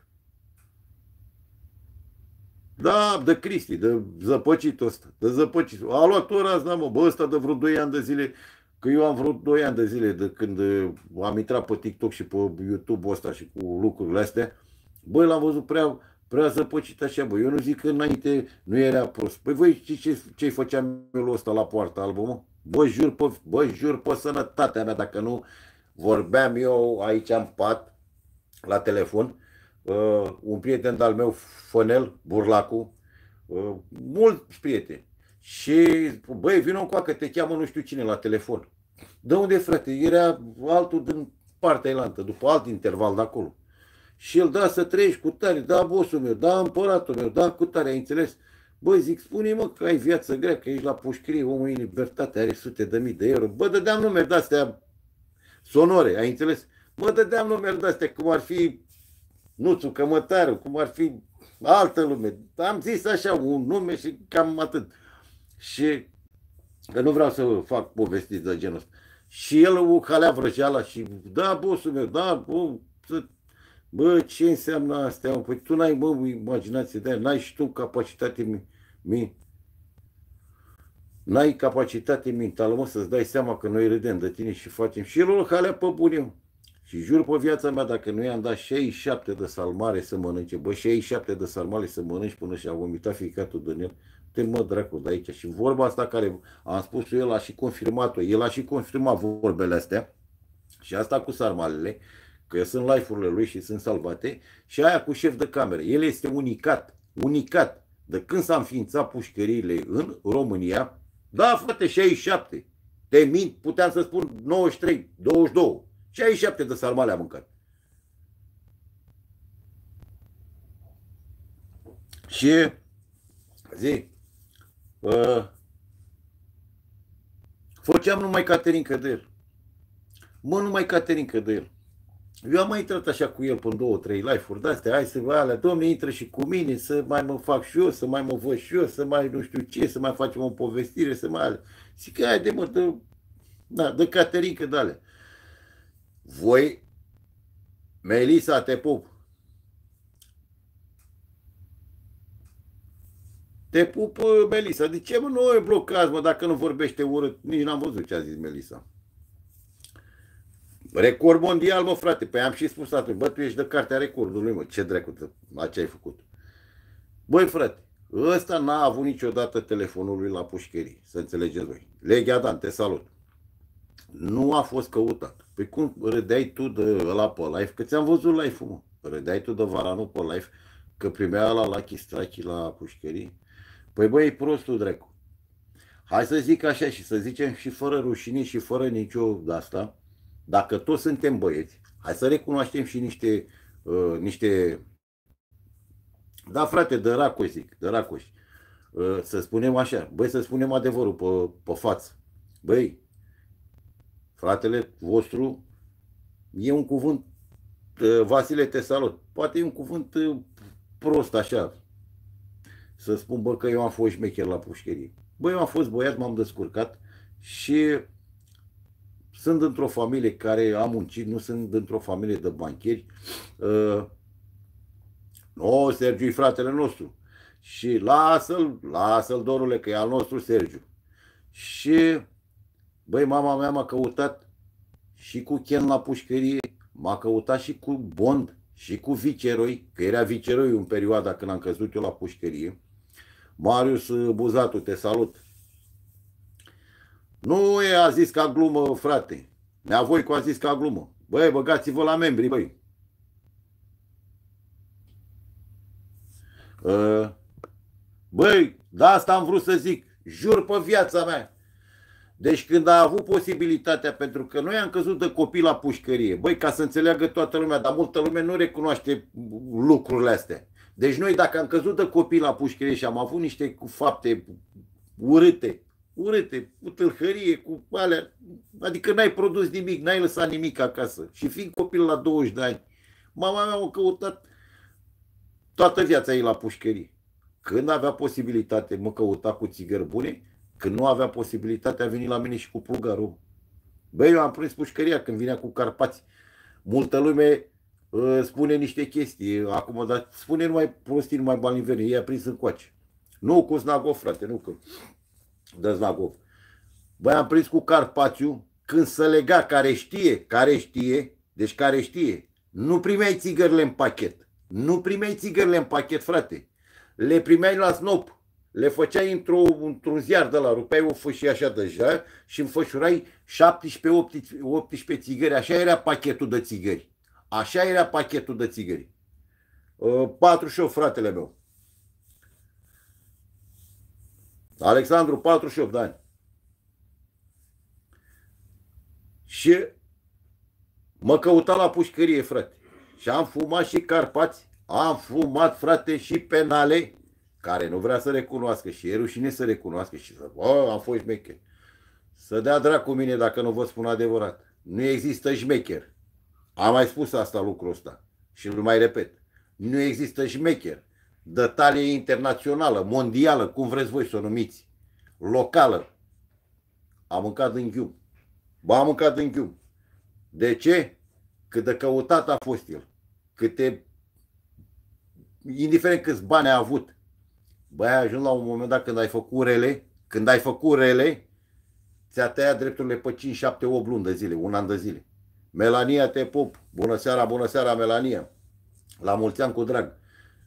Da, de Cristi, de zăpăcitul ăsta, de zăpăcitul. A luat o razna, mă, bă, ăsta de vreo doi ani de zile, că eu am vreo doi ani de zile de când am intrat pe TikTok și pe YouTube-ul ăsta și cu lucrurile astea. Băi, l-am văzut prea, prea zăpăcit așa, bă. Eu nu zic că înainte nu era prost. Păi voi știți ce, ce-i făceam eu ăsta la poarta albă, mă? Bă, jur pe, bă, jur pe sănătatea mea, dacă nu vorbeam eu aici în pat, la telefon, uh, un prieten de-al meu, Fănel, Burlacu, uh, mulți prieteni. Și, băi, vină încoacă, te cheamă nu știu cine la telefon. De unde, frate? Era altul din partea elantă, după alt interval de acolo. Și el, da, să trăiești cu tare, da, bossul meu, da, împăratul meu, da, cu tare, ai înțeles? Băi, zic, spune mă că ai viață grea, că ești la pușcărie, omul în libertate, are sute de mii de euro. Bă, dădeam numeri de-astea sonore, ai înțeles? Bă, dădeam numeri de-astea, cum ar fi Nuțu Cămătaru, cum ar fi altă lume. Am zis așa un nume și cam atât. Și că nu vreau să fac povestiri de genul ăsta. Și el o calea vrăjeala și, da, bossul meu, da, bă, să... Bă, ce înseamnă astea? Păi tu n-ai, bă, imaginație de aia, n-ai și tu capacitate mi, mi n-ai capacitate mentală, mă, să-ți dai seama că noi râdem de tine și facem. Și el o calea pe bune. Și jur pe viața mea, dacă nu i-am dat șaizeci și șapte de salmare să mănânce, bă, șaizeci și șapte de salmare să mănânci până și-a vomitat fiicatul din el, te mă dracu de aici. Și vorba asta care am spus-o, el a și confirmat-o, el a și confirmat vorbele astea și asta cu sarmalele, că sunt live-urile lui și sunt salvate, și aia cu șef de cameră. El este unicat, unicat. De când s-a înființat pușcăriile în România, da, frate, șaizeci și șapte. Te mint, puteam să spun nouăzeci și trei, douăzeci și doi. șaizeci și șapte de sarmale am mâncat. Și zi, uh, făceam numai caterincă de el. Mă, numai caterincă de el. Eu am mai intrat așa cu el până două, trei live-uri de-astea, hai să vă alea, domne, intră și cu mine, să mai mă fac și eu, să mai mă văd și eu, să mai nu știu ce, să mai facem o povestire, să mai alea. Zic că haide, mă, dă, da, dă caterincă de alea. Voi, Melisa, te pup. Te pup, Melisa. De ce, mă, nu e blocaj, mă, dacă nu vorbește urât? Nici n-am văzut ce a zis Melisa. Record mondial, mă, frate. Păi am și spus atunci, bă, tu ești de cartea recordului, mă. Ce dracu, la ce ai făcut? Băi, frate, ăsta n-a avut niciodată telefonul lui la pușcherii, să înțelegeți voi. Leghea Dan, te salut. Nu a fost căutat. Păi cum râdeai tu de ăla pe live? Că ți-am văzut live-ul, mă. Râdeai tu de Varanu pe live, că primea ăla la chistrachi la pușcherii? Păi băi, e prostul, dracu. Hai să zic așa și să zicem și fără rușine și fără nicio de-asta. Dacă toți suntem băieți, hai să recunoaștem și niște, uh, niște... Da, frate, de racoși, zic, de racoși. Uh, să spunem așa, băi, să spunem adevărul pe, pe față. Băi, fratele vostru e un cuvânt, uh, Vasile, te salut. Poate e un cuvânt uh, prost, așa. Să spun, bă, că eu am fost șmecher la pușcherie. Băi, eu am fost băiat, m-am descurcat și... sunt într-o familie care a muncit, nu sunt într-o familie de bancheri. Uh, no, Sergiu e fratele nostru. Și lasă-l, lasă-l, dorule, că e al nostru Sergiu. Și, băi, mama mea m-a căutat și cu Chen la pușcărie, m-a căutat și cu Bond, și cu viceroi, că era viceroi în perioada când am căzut eu la pușcărie. Marius Buzatu, te salut. Nu e a zis ca glumă, frate. Nea Voicu a zis ca glumă. Băi, băgați-vă la membri, băi. Băi, da, asta am vrut să zic. Jur pe viața mea. Deci când a avut posibilitatea, pentru că noi am căzut de copii la pușcărie, băi, ca să înțeleagă toată lumea, dar multă lume nu recunoaște lucrurile astea. Deci noi dacă am căzut de copii la pușcărie și am avut niște fapte urâte, urâte, cu tâlhărie, cu alea, adică n-ai produs nimic, n-ai lăsat nimic acasă. Și fiind copil la douăzeci de ani, mama mea a căutat toată viața ei la pușcărie. Când avea posibilitate, mă căuta cu țigări bune. Când nu avea posibilitate, a venit la mine și cu plugarul. Băi, eu am prins pușcăria când vinea cu Carpați. Multă lume uh, spune niște chestii acum, dar spune numai prostii, numai balivene. Ei a prins în coace. Nu cu Znagov, frate, nu că dă Znagov. Băi, am prins cu Carpațiu când se lega, care știe, care știe, deci care știe. Nu primeai țigările în pachet. Nu primeai țigările în pachet, frate. Le primeai la snop. Le făceai într-un într ziar de la, rupeai o fâșie așa deja și înfășurai șaptesprezece optsprezece țigări. Așa era pachetul de țigări. Așa era pachetul de țigări. patruzeci și opt, fratele meu. Alexandru, patruzeci și opt de ani. Și mă căuta la pușcărie, frate. Și am fumat și Carpați, am fumat, frate, și penale, care nu vrea să recunoască și e rușine să recunoască și să, bă, am fost șmecher. Să dea dracu mine dacă nu vă spun adevărat. Nu există șmecher. Am mai spus asta, lucrul ăsta. Și îl mai repet. Nu există șmecher. De talie internațională, mondială, cum vreți voi să o numiți. Locală. Am mâncat în ghium. Ba, am mâncat în ghium. De ce? Cât de căutat a fost el. Câte... Indiferent câți bani a avut. Băi, ai ajuns la un moment dat când ai făcut rele, când ai făcut rele, ți-a tăiat drepturile pe cinci, șapte, opt luni de zile, un an de zile. Melania, te pup. Bună seara, bună seara, Melania. La mulți ani cu drag.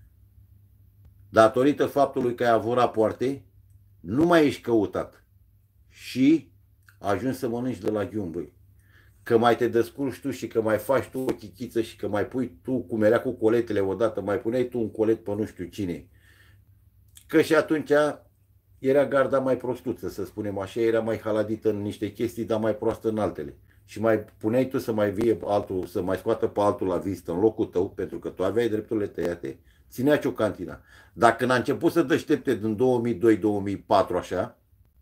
Datorită faptului că ai avut rapoarte, nu mai ești căutat. Și ajungi să mănânci de la ghiun, băi. Că mai te descurci tu și că mai faci tu o chichiță și că mai pui tu, cum era cu coletele odată, mai puneai tu un colet pe nu știu cine. Că și atunci era garda mai prostuță, să spunem așa, era mai haladită în niște chestii, dar mai proastă în altele. Și mai puneai tu să mai vie altul, să mai scoată pe altul la vizită în locul tău, pentru că tu aveai drepturile tăiate, ținea ciocantina. Dar când a început să deștepte din două mii doi două mii patru așa,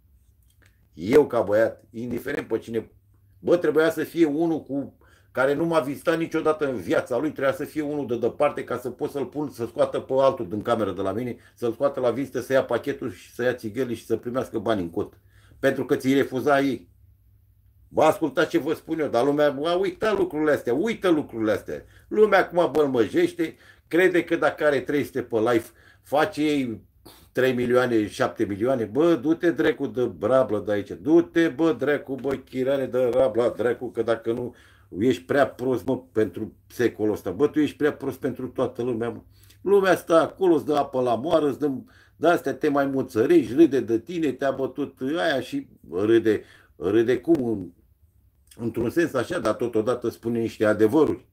eu ca băiat, indiferent pe cine, bă, trebuia să fie unul cu care nu m-a vizitat niciodată în viața lui, trebuia să fie unul de departe ca să pot să-l pun, să scoată pe altul din cameră de la mine, să-l scoată la vizită, să ia pachetul și să ia țigările și să primească bani în cot. Pentru că ți-i refuza ei. Bă, ascultați ce vă spun eu, dar lumea a uitat lucrurile astea, uită lucrurile astea. Lumea acum bălmăjește, crede că dacă are trei sute pe live, face ei trei milioane, șapte milioane, bă, du-te dracu de rablă de aici, du-te, bă, dracu, bă, chirane de rabla, dracu, că dacă nu, ești prea prost, mă, pentru secolul ăsta, bă, tu ești prea prost pentru toată lumea, mă. Lumea stă acolo, îți dă apă la moară, îți dă, de astea te mai muțărești, râde de tine, te-a bătut aia și râde, râde cum, într-un sens așa, dar totodată spune niște adevăruri.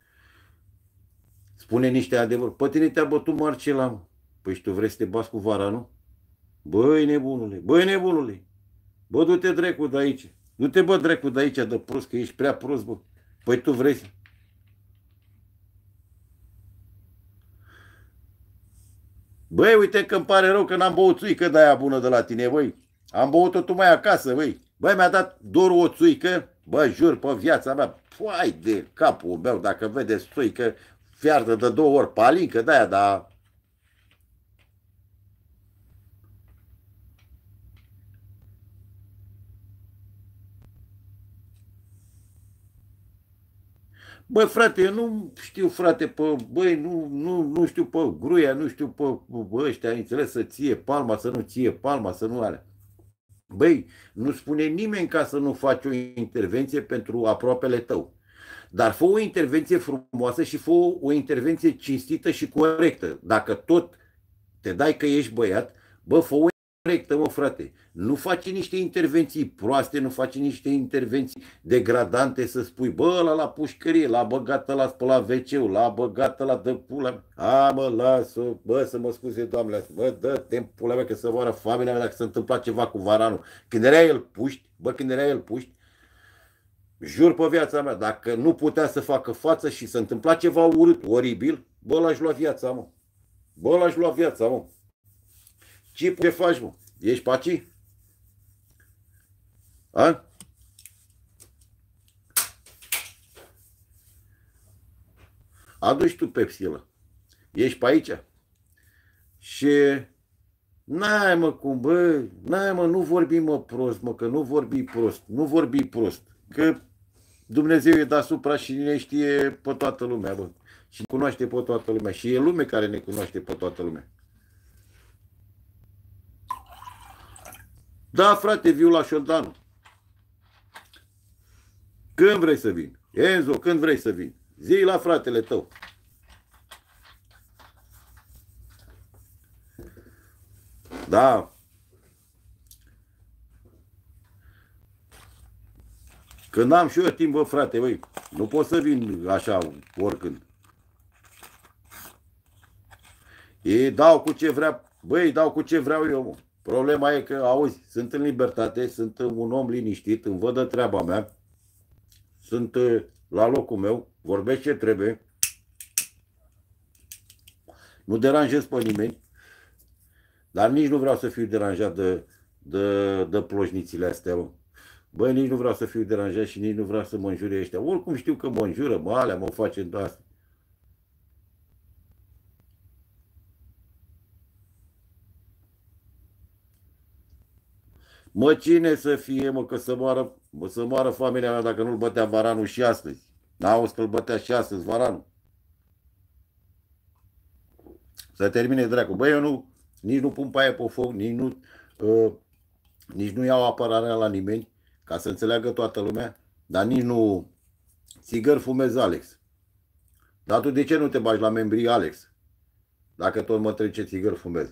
Spune niște adevăruri. Pe tine te-a bătut Marcela, mă. Păi și tu vrei să te bați cu vara, nu? Băi, nebunule, băi, nebunule, bă, du-te dracu de aici. Du-te, bă, dracu de aici, de prost, că ești prea prost, bă. Păi tu vrei să... Băi, uite că îmi pare rău că n-am băut țuică de aia bună de la tine, băi. Am băut-o tu mai acasă, băi. Băi, mi-a dat dorul o țuică, bă, jur pe viața mea. Foai de capul meu, dacă vedeți țuică, fiardă de două ori, palincă de aia, dar... Bă, frate, eu nu știu, frate, pe, băi, nu, nu, nu știu pe Gruia, nu știu pe, pe ăștia, înțeles, să ție palma, să nu ție palma, să nu are. Băi, nu spune nimeni ca să nu faci o intervenție pentru aproapele tău. Dar fă o intervenție frumoasă și fă o, o intervenție cinstită și corectă. Dacă tot te dai că ești băiat, bă, fă o corectă, mă, frate. Nu faci niște intervenții proaste, nu faci niște intervenții degradante să spui, bă, ăla la pușcărie, l-a băgat la spălat ve ce-ul, l-a băgat la dă pula. A, mă, lasă, bă, să mă scuze, doamne, bă, dă-te pula mea că să moară familia mea dacă se întâmpla ceva cu Varanul. Când era el puști, bă, când era el puști, jur pe viața mea, dacă nu putea să facă față și se întâmpla ceva urât, oribil, bă, l-aș lua viața, mă. Bă, l-aș lua viața, mă. Ce ce faci, mă? Ești paci? A? Adu-și tu Pepsi-ăla. Ești pe aici? Și n-ai, mă, cum, bă, n-ai, mă, nu vorbi, mă, prost, mă, că nu vorbi prost, nu vorbi prost, că Dumnezeu e deasupra și ne știe pe toată lumea, bă, și cunoaște pe toată lumea și e lume care ne cunoaște pe toată lumea. Da, frate, viu la Șoldanu. Când vrei să vin? Enzo, când vrei să vin? Zi la fratele tău. Da. Când am și eu timp, bă, frate, băi, nu pot să vin așa oricând. Ei dau cu ce vrea, băi, dau cu ce vreau eu, mă. Problema e că, auzi, sunt în libertate, sunt un om liniștit, îmi văd de treaba mea, sunt la locul meu, vorbesc ce trebuie, nu deranjez pe nimeni, dar nici nu vreau să fiu deranjat de, de, de plojnițile astea, mă. Băi, nici nu vreau să fiu deranjat și nici nu vreau să mă înjure ăștia. Oricum știu că mă înjură, mă alea, mă face de asta. Mă, cine să fie, mă, că să moară, mă, să moară familia mea dacă nu-l bătea Varanul și astăzi. N-auzi că-l bătea și astăzi Varanul. Să termine dracu. Băi, eu nu, nici nu pun paie pe foc, nici nu, uh, nici nu iau apărarea la nimeni, ca să înțeleagă toată lumea, dar nici nu țigări fumez, Alex. Dar tu de ce nu te bagi la membrii, Alex? Dacă tot mă trece țigări fumez.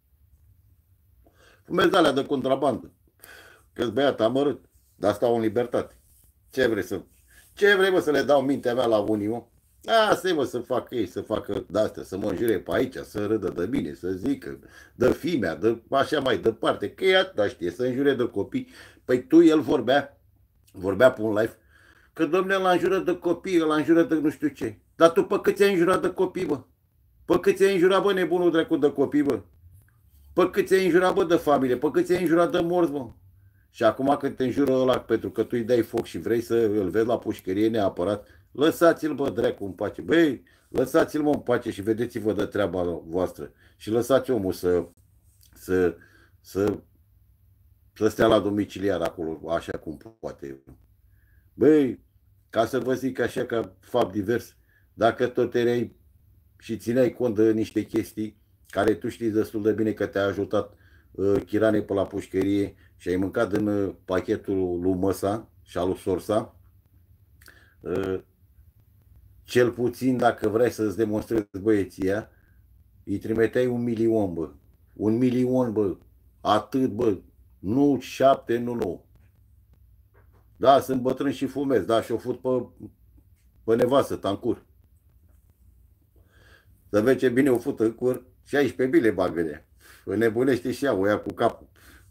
Fumez alea de contrabandă. Că-s băiat amărât, dar stau în libertate. Ce vrei să... Ce vrei, mă, să le dau mintea mea la unii, mă? Asta-i, mă, să facă ei, să facă de-astea, să mă înjure pe aici, să râdă de bine, să zică, de fimea, de așa mai departe, că e atâta știe, să înjure de copii. Păi tu, el vorbea, vorbea pe un live, că domnule, l-a înjurat de copii, l-a înjurat de nu știu ce. Dar tu pe câți ai înjurat de copii, bă? Pe câți ai înjurat, bă, nebunul dracu de copii, bă? Pe câți ai înjurat, bă, de familie? Pe câți ai înjurat de morți, bă? Și acum când te înjură ăla pentru că tu îi dai foc și vrei să îl vezi la pușcărie neapărat, lăsați-l, bă, dracu, în pace. Băi, lăsați-l, mă, în pace și vedeți-vă de treaba voastră. Și lăsați omul să, să, să, să stea la domiciliar acolo, așa cum poate. Băi, ca să vă zic așa ca fapt divers, dacă tot erai și țineai cont de niște chestii care tu știi destul de bine că te-a ajutat uh, Chirane pe la pușcărie și ai mâncat din uh, pachetul lui Măsa și al lui Sorsa, uh, cel puțin dacă vrei să-ți demonstrezi băieția, îi trimiteai un milion, bă. Un milion, bă. Atât, bă. Nu șapte, nu nouă. Da, sunt bătrân și fumez, da, și-o fut pe, pe nevastă, tancur. Să vezi ce bine o fut în cur, șaisprezece bile bagă de ea. Înnebunește și ea, o ia cu capul.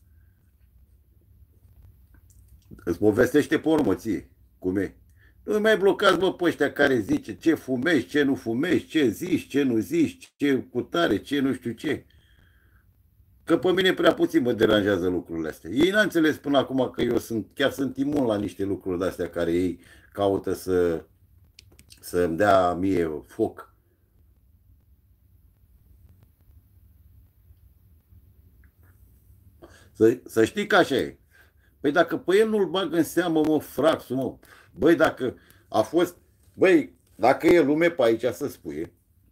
Îți povestește pe urmă ție, cum e. Nu mai blocați, bă, pe ăștia care zice ce fumezi, ce nu fumezi, ce zici, ce nu zici, ce cutare, ce nu știu ce. Că pe mine prea puțin mă deranjează lucrurile astea. Ei n-au înțeles până acum că eu sunt, chiar sunt imun la niște lucruri de-astea care ei caută să, să-mi dea mie foc. Să, să știi că așa e. Păi dacă pe el nu-l bagă în seamă, mă, fraxul, mă. Băi, dacă a fost... Băi, Dacă e lume pe aici să spuie,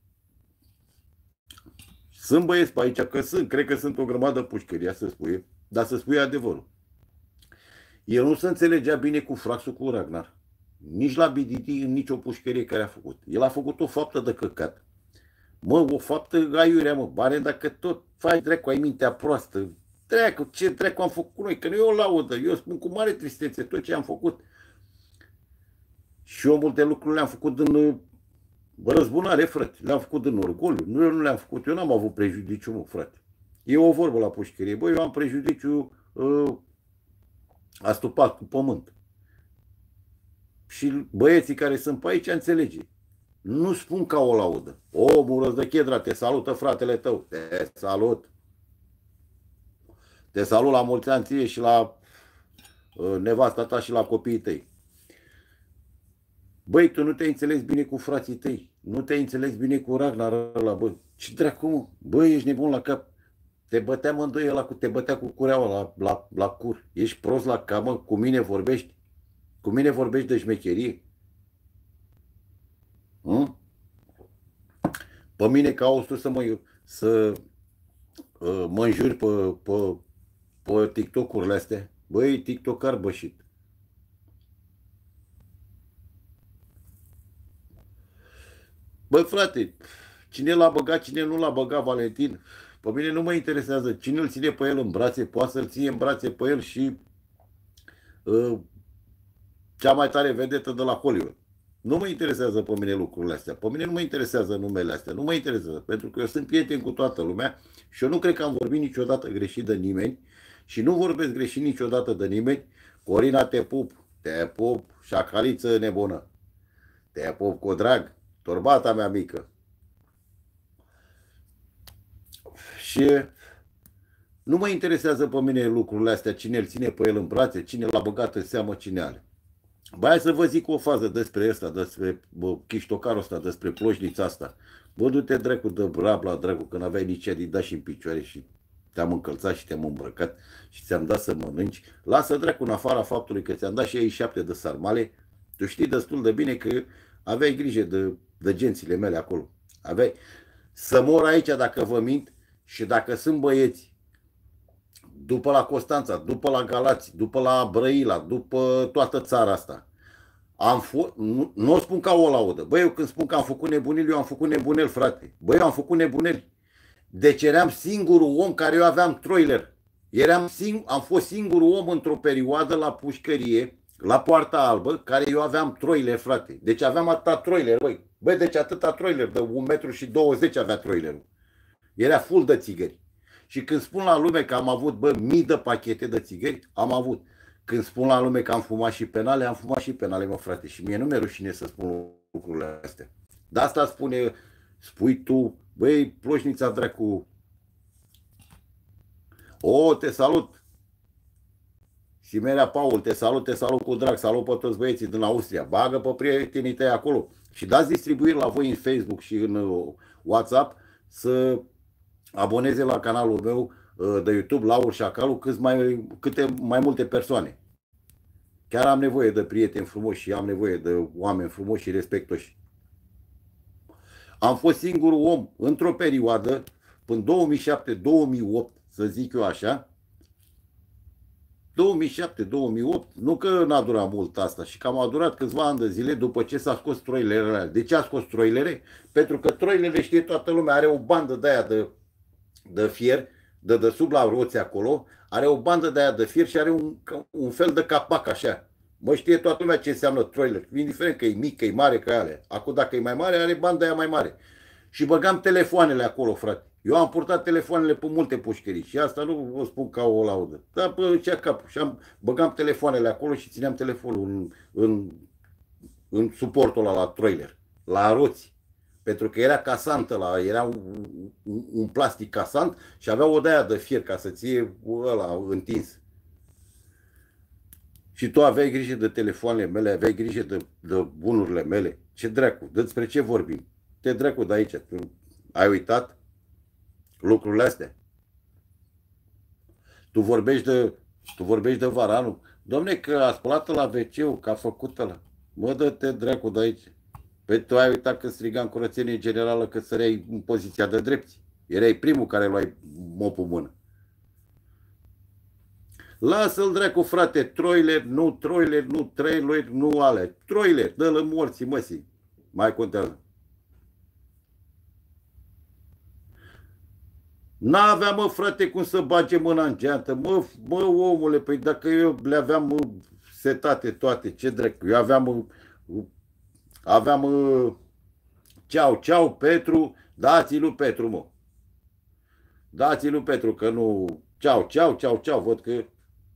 sunt băieți pe aici, că sunt, cred că sunt o grămadă pușcăria să spuie, dar să spui adevărul. El nu se înțelegea bine cu Fraxul, cu Ragnar. Nici la B D T, în nicio pușcărie care a făcut. El a făcut o faptă de căcat. Mă, o faptă aiurea, mă, bane, dacă tot faci dracu, ai mintea proastă. Dracu, ce dracu am făcut noi? Că nu e o laudă. Eu spun cu mare tristețe tot ce am făcut. Și eu multe lucruri le-am făcut în răzbunare, frate. Le-am făcut din orgoliu. Nu, eu nu le-am făcut. Eu n-am avut prejudiciu, mă, frate. E o vorbă la pușcărie. Băi, eu am prejudiciu uh, astupat cu pământ. Și băieții care sunt pe aici înțelege. Nu spun ca o laudă. Omul Răzdăchedra, te salută fratele tău. Te salut. Te salut la mulți ani ție și la uh, nevasta ta și la copiii tăi. Băi, tu nu te-ai înțeles bine cu frații tăi. Nu te-ai înțeles bine cu Ragnar ăla, bă. Ce dracu, mă? Băi, ești nebun la cap. Te bătea mândoi ăla, te bătea cu cureaua la, la, la cur. Ești prost la cap, mă? Cu mine vorbești? Cu mine vorbești de șmecherie? Hă? Pe mine că auzi tu să mă, să, uh, mă înjuri pe, pe, pe TikTok-urile astea. Băi, TikTok-ar bășit. Băi, frate, cine l-a băgat, cine nu l-a băgat, Valentin, pe mine nu mă interesează. Cine îl ține pe el în brațe, poate să-l ție în brațe pe el și uh, cea mai tare vedetă de la Hollywood. Nu mă interesează pe mine lucrurile astea. Pe mine nu mă interesează numele astea. Nu mă interesează. Pentru că eu sunt prieten cu toată lumea și eu nu cred că am vorbit niciodată greșit de nimeni și nu vorbesc greșit niciodată de nimeni. Corina, te pup. Te pup, șacaliță nebună. Te pup cu drag. Torbata mea mică. Și nu mă interesează pe mine lucrurile astea. Cine îl ține pe el în brațe, cine l-a băgat în seamă, cine are. Bă, hai să vă zic o fază despre ăsta, despre bă, chiștocarul ăsta, despre ploșnița asta. Bă, du-te dracu de brabla, dracu, când aveai nici adidas și în picioare și te-am încălțat și te-am îmbrăcat și ți-am dat să mănânci. Lasă dracu în afara faptului că ți-am dat și ei șapte de sarmale. Tu știi destul de bine că aveai grijă de, de gențile mele acolo. Aveai să mor aici dacă vă mint și dacă sunt băieți după la Constanța, după la Galați, după la Brăila, după toată țara asta. Am fost, nu, nu o spun ca o laudă. Băi, eu când spun că am făcut nebuneli, eu am făcut nebuneli, frate. Băi, eu am făcut nebuneli. Deci eram singurul om care eu aveam trailer. Eram sing, am fost singurul om într-o perioadă la pușcărie, la Poarta Albă, care eu aveam trailer, frate. Deci aveam atâta trailer, băi. Băi, deci atâta trailer, de un metru și douăzeci avea trailerul. Era full de țigări. Și când spun la lume că am avut, bă, mii de pachete de țigări, am avut. Când spun la lume că am fumat și penale, am fumat și penale, mă, frate. Și mie nu mi-e rușine să spun lucrurile astea. De asta spune, spui tu, băi, ploșnița dracu. O, te salut. Simerea Paul, te salut, te salut cu drag, salut pe toți băieții din Austria. Bagă pe prietenii tăi acolo. Și dați distribuiri la voi în Facebook și în WhatsApp să aboneze la canalul meu de YouTube, Laur Șacalu, cât mai, câte mai multe persoane. Chiar am nevoie de prieteni frumoși și am nevoie de oameni frumoși și respectoși. Am fost singurul om într-o perioadă, până două mii șapte două mii opt, să zic eu așa, două mii șapte două mii opt, nu că n-a durat mult asta și că am a durat câțiva ani de zile după ce s-a scos troilele. De ce a scos troilele? Pentru că troilele, știe toată lumea, are o bandă de aia de de fier, de desubt la roți acolo, are o bandă de aia de fier și are un, un fel de capac așa. Mă, știe toată lumea ce înseamnă trailer, indiferent că e mic, că e mare, că e alea. Acum dacă e mai mare, are banda aia mai mare. Și băgam telefoanele acolo, frate. Eu am purtat telefoanele pe multe pușcării și asta nu o spun ca o laudă. Dar pe cea cap. Și am, băgam telefoanele acolo și țineam telefonul în, în, în suportul ăla la trailer, la roți. Pentru că era casantă, la, era un, un, un plastic casant și avea o de-aia de fier ca să ție ăla întins. Și tu aveai grijă de telefoanele mele, aveai grijă de, de bunurile mele. Ce dracu, despre ce vorbim? Te dracu de aici, tu ai uitat lucrurile astea? Tu vorbești de, tu vorbești de Varanu. Dom'le, că a spălat la ve ce-ul, că a făcut ăla. Mă, dă-te dracu de aici. Păi tu ai uitat că striga în curățenie generală că săreai în poziția de drepți. Erai primul care luai mopul în mână. Lasă-l dracu, frate, troiler, nu troiler, nu trailer, nu ale. Troiler, dă-l în morții, măsii. Mai contează. N-avea, mă, frate, cum să bage mâna în geantă. Mă, mă, omule, păi dacă eu le aveam mă, setate toate, ce dracu. Eu aveam, mă, aveam, mă, ceau, ceau, Petru, dați-i lui Petru, mă. Dați-i lui Petru, că nu... Ceau, ceau, ceau, ceau, văd că...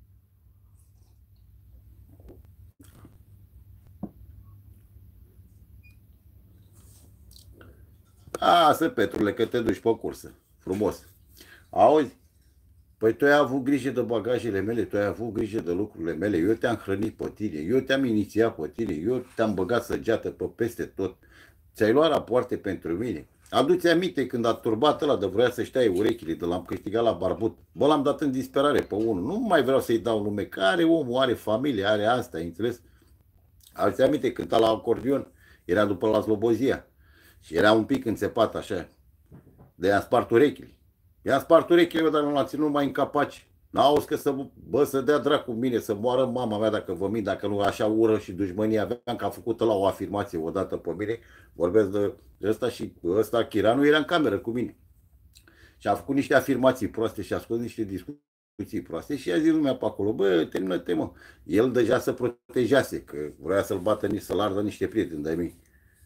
Lasă, Petrule, că te duci pe cursă. Frumos. Auzi? Păi tu ai avut grijă de bagajele mele, tu ai avut grijă de lucrurile mele, eu te-am hrănit pe tine, eu te-am inițiat pe tine, eu te-am băgat săgeată pe peste tot. Ți-ai luat rapoarte pentru mine. Adu-ți aminte când a turbat ăla de vrea să-și taie urechile de l-am câștigat la barbut. Bă, l-am dat în disperare pe unul. Nu mai vreau să-i dau nume, că are omul, are familie, are asta, înțeles? Adu-ți aminte când a la acordion, era după la Slobozia și era un pic înțepat așa. De i-am spart urechile. I-am spart urechile, dar nu l-am ținut mai incapace. N-auzi că să, bă, să dea dracu mine, să moară mama mea dacă vă mint, dacă nu așa ură și dușmănie aveam, că a făcut la o afirmație odată pe mine, vorbesc de ăsta și ăsta, Chiranu, era în cameră cu mine. Și a făcut niște afirmații proaste și a scos niște discuții proaste și a zis lumea pe acolo, bă, termină-te, mă. El deja se protejase, că vrea să-l bată, să-l ardă niște prieteni de-ai mei.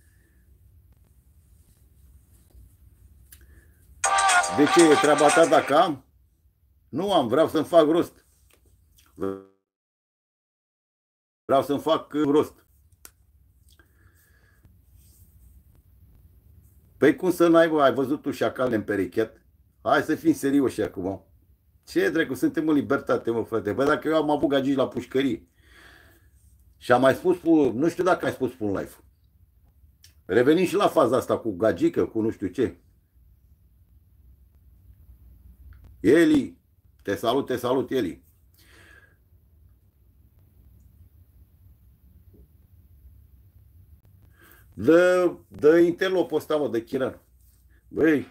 De ce e treaba ta dacă am? Nu am, vreau să-mi fac rost. Vreau să-mi fac rost. Păi cum să n-ai, bă, ai văzut tu șacalne în perichet? Hai să fim serioși acum. Ce dracu, suntem în libertate, mă, frate. Bă, dacă eu am avut gagici la pușcărie și am mai spus, nu știu dacă ai spus un live. Revenim și la faza asta cu gagică, cu nu știu ce. Eli, te salut, te salut, Eli. Dă, dă interlopul ăsta, mă, de Chiran. Băi,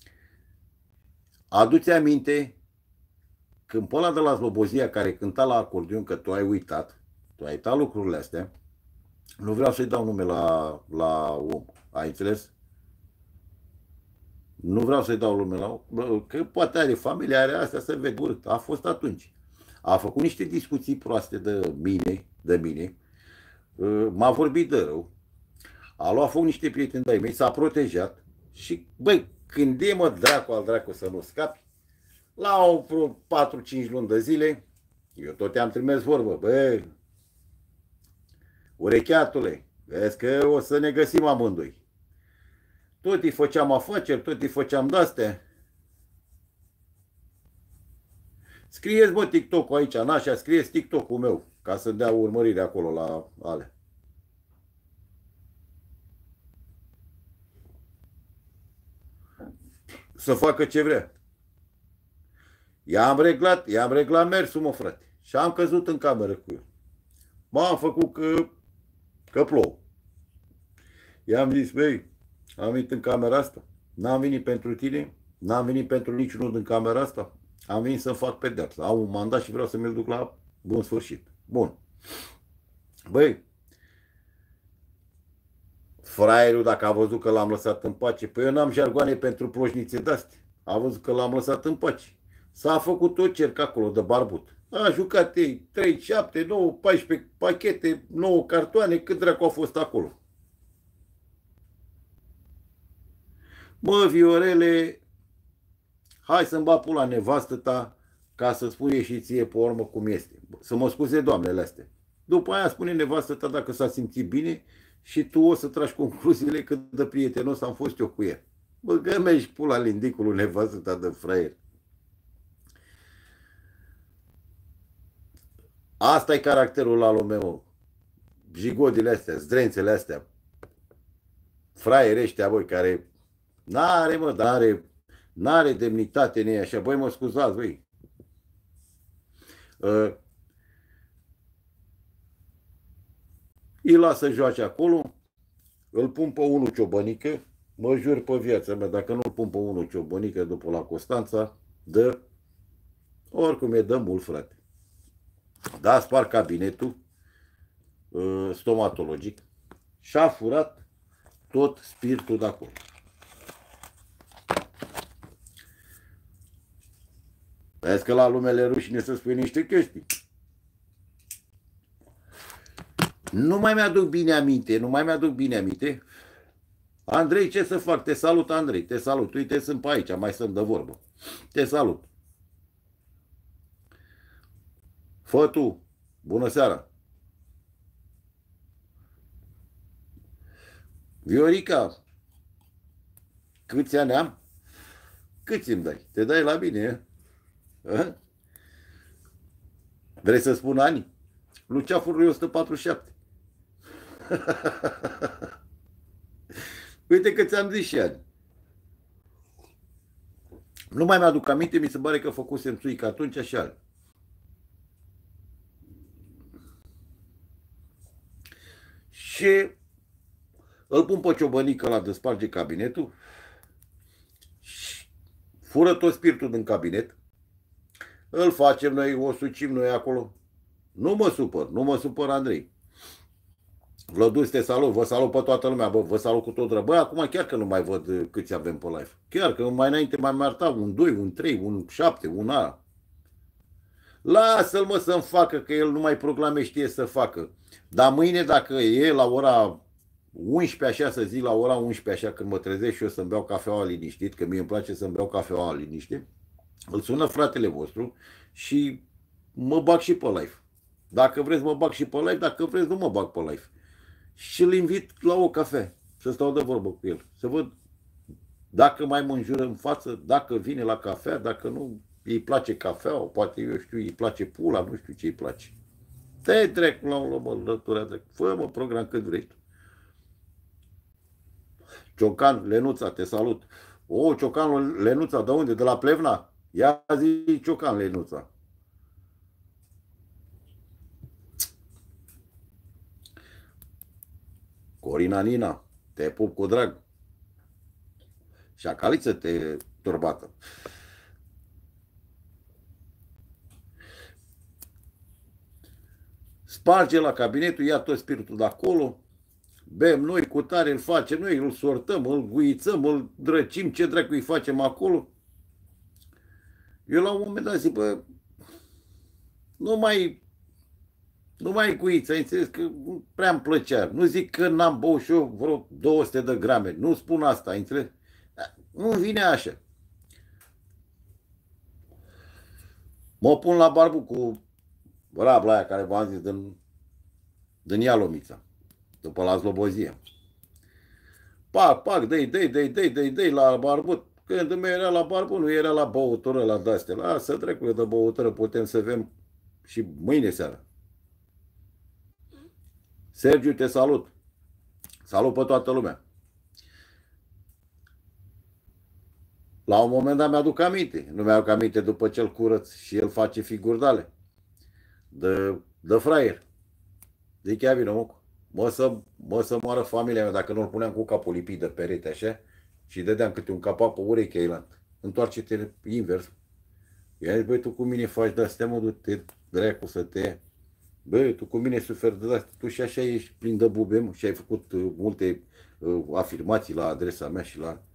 adu-ți aminte când pe ăla de la Slobozia care cânta la acordion, că tu ai uitat, tu ai uitat lucrurile astea, nu vreau să-i dau nume la, la om, ai înțeles? Nu vreau să-i dau lume la om, că poate are familia, are astea, să vede urât. A fost atunci. A făcut niște discuții proaste de mine, de mine, m-a vorbit de rău, a luat foc niște prieteni de-ai mei, s-a protejat și, băi, când e, mă, dracu al dracu să nu scapi, la o patru cinci luni de zile, eu tot te-am trimis vorbă, bă, urecheatule, vezi că o să ne găsim amândoi. Tot îi făceam afaceri, tot îi făceam de-astea. Scrieți, bă, TikTok-ul aici, n-așa, scrieți TikTok-ul meu, ca să dea urmărire acolo la ale. Să facă ce vrea. I-am reglat, i-am reglat mersul, mă, frate. Și am căzut în cameră cu el. M-am făcut că, că plouă. I-am zis, băi, am venit în camera asta. N-am venit pentru tine, n-am venit pentru niciunul din camera asta. Am venit să fac pedeapsă. Am un mandat și vreau să mi-l duc la bun sfârșit. Bun. Băi, fraierul, dacă a văzut că l-am lăsat în pace, păi eu n-am jargoane pentru ploșnițe de-astea. A văzut că l-am lăsat în pace. S-a făcut tot cerc acolo de barbut. A jucat ei trei, șapte, nouă, paisprezece pachete, nouă cartoane, cât dracu a fost acolo. Mă, Viorele, hai să-mi bat pula nevastă ta ca să spui și ție pe urmă cum este. Să mă scuze doamnele astea. După aia spune nevastă ta dacă s-a simțit bine și tu o să tragi concluziile cât de prietenos am fost eu cu ea. Bă, gămești pula lindicului nevastă ta de fraier. Asta e caracterul al meu. Jigodile astea, zdrențele astea. Fraieri ăștia, băi, care n-are, mă, n-are, n-are demnitate în ei așa. Băi, mă scuzați, băi. Uh, îi lasă joace acolo. îl pun pe unul ciobănică, mă jur pe viața mea, dacă nu îl pun pe unul ciobănică după la Constanța, dă, oricum e, dă mult, frate. Da, spar cabinetul uh, stomatologic și a furat tot spiritul de acolo. Vezi că la lume le rușine să spui niște chestii. Nu mai mi-aduc bine aminte, nu mai mi-aduc bine aminte. Andrei, ce să fac? Te salut, Andrei, te salut. Uite, sunt pe aici, mai stăm de vorbă. Te salut. Fă tu, bună seara. Viorica, câți ani am? Câți îmi dai? Te dai la bine, a? Vrei să spun ani? Luceafurul e o sută patruzeci și șapte. Uite că ți-am zis și ani. Nu mai mi-aduc aminte, mi se pare că făcusem țuică atunci așa. Și îl pun pe ciobănică la de sparge cabinetul, fură tot spiritul din cabinet, îl facem noi, o sucim noi acolo. Nu mă supăr, nu mă supăr, Andrei. Vlăduț, te salut, vă salut pe toată lumea, bă, vă salut cu tot drag. Bă, acum chiar că nu mai văd câți avem pe live. Chiar că mai înainte mai arăta un doi, un trei, un șapte, un A. Lasă-l, mă, să-mi facă, că el numai proclame știe să facă. Dar mâine, dacă e la ora unsprezece, așa să zic, la ora unsprezece, așa, când mă trezesc și eu să-mi beau cafeaua liniștit, că mie îmi place să-mi beau cafeaua liniștit, îl sună fratele vostru și mă bag și pe live. Dacă vreți, mă bag și pe live, dacă vreți, nu mă bag pe live. Și îl invit la o cafea, să stau de vorbă cu el, să văd dacă mai mă înjură în față, dacă vine la cafea, dacă nu îi place cafeaua, poate, eu știu, îi place pula, nu știu ce îi place. Te trec la o mă, lătura, trec. Fă-mă program cât vrei tu. Ciocan, Lenuța, te salut. O, Ciocan, Lenuța, de unde? De la Plevna? Ia zi, Ciocan, Lenuța. Corina Nina, te pup cu drag. Șacaliță, te turbată. Sparge la cabinetul, ia tot spiritul de acolo, bem noi, cu tare îl facem noi, îl sortăm, îl guițăm, îl drăcim, ce dracu îi facem acolo. Eu la un moment dat zic, bă, nu mai, nu mai guiță, ai înțeles că prea îmi plăcea. Nu zic că n-am băut și eu vreo două sute de grame, nu spun asta, ai înțeles? Nu vine așa. Mă pun la barbu cu rabla aia care v-am zis din, din Ialomița, după la Slobozia. Pac, pac, dă-i, dă-i, dă-i, dă-i, dă-i, dă-i la barbut. Când îmi era la barbut, nu era la băutură, la de-astea. Lasă trecurile de băutură, putem să avem și mâine seara. Sergiu, te salut. Salut pe toată lumea. La un moment dat mi-aduc aminte. Nu mi-aduc aminte după ce-l curăț și el face figuri de-ale. De, de fraier. De chiar vine, mă. Mă să, mă să moară familia mea dacă nu-l puneam cu capul lipit de perete așa și dădeam câte un capac pe urechea ei. Întoarce-te invers. I-a zis, băi, tu cu mine faci de-astea, mă, du-te dracu să te ia. Băi, tu cu mine suferi de astea. Tu și așa ești plin de bube, mă, și ai făcut uh, multe uh, afirmații la adresa mea și la...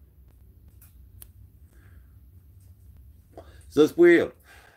Să spui el.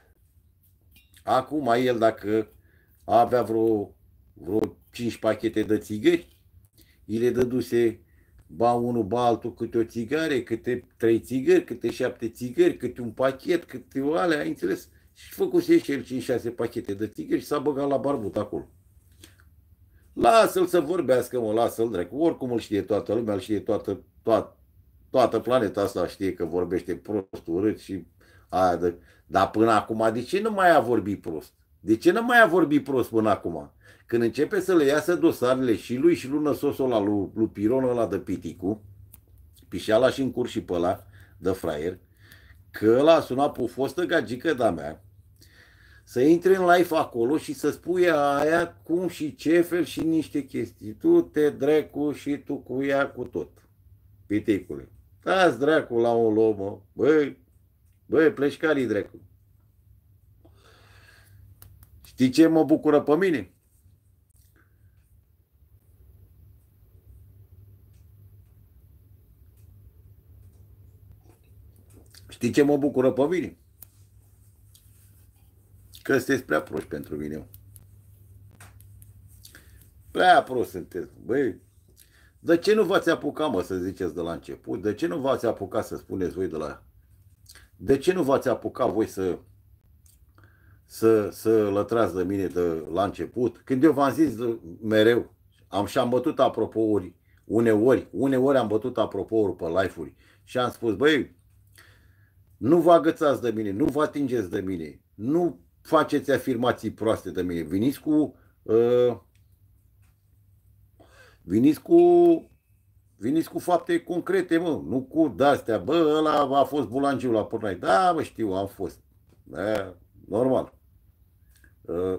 Acum el, dacă avea vreo, vreo cinci pachete de țigări, îi le dăduse ba unul, ba altul câte o țigare, câte trei țigări, câte șapte țigări, câte un pachet, câte o alea, ai înțeles? Și făcuse și el cinci șase pachete de țigări și s-a băgat la barbut acolo. Lasă-l să vorbească, mă, lasă-l dracu. Oricum îl știe toată lumea, îl știe toată, toată, toată planeta asta, știe că vorbește prost, urât și aia de... Dar până acum, de ce nu mai a vorbit prost? De ce nu mai a vorbit prost până acum? Când începe să le iasă dosarele și lui și lui Năsosul ăla, lui, lui Pironul ăla de Piticu, pișeala și în cur și pe ăla de fraier, că ăla a sunat pe o fostă gagică de-a mea, Să intri în live acolo și să spui aia cum și ce fel și niște chestii. Tu te dracu și tu cu ea cu tot. Piticule. Dați dracu la un loc, mă. Băi, băi, pleci care-i dracu? Știi ce mă bucură pe mine? Știi ce mă bucură pe mine? Că sunteți prea proști pentru mine. Prea prost sunteți. Băi, de ce nu v-ați apucat, mă, să ziceți de la început? De ce nu v-ați apucat să spuneți voi de la... De ce nu v-ați apucat voi să... Să, să lătrați de mine de la început? Când eu v-am zis de, mereu, am și-am bătut apropouri, uneori, uneori am bătut apropouri pe live-uri și am spus, băi, nu vă agățați de mine, nu vă atingeți de mine, nu faceți afirmații proaste de mine, veniți cu... Uh, veniți cu... Veniți cu fapte concrete, mă, nu cu de-astea, bă, ăla a fost bulangiu la Pornai. Da, mă, știu, am fost. Da, normal. Uh,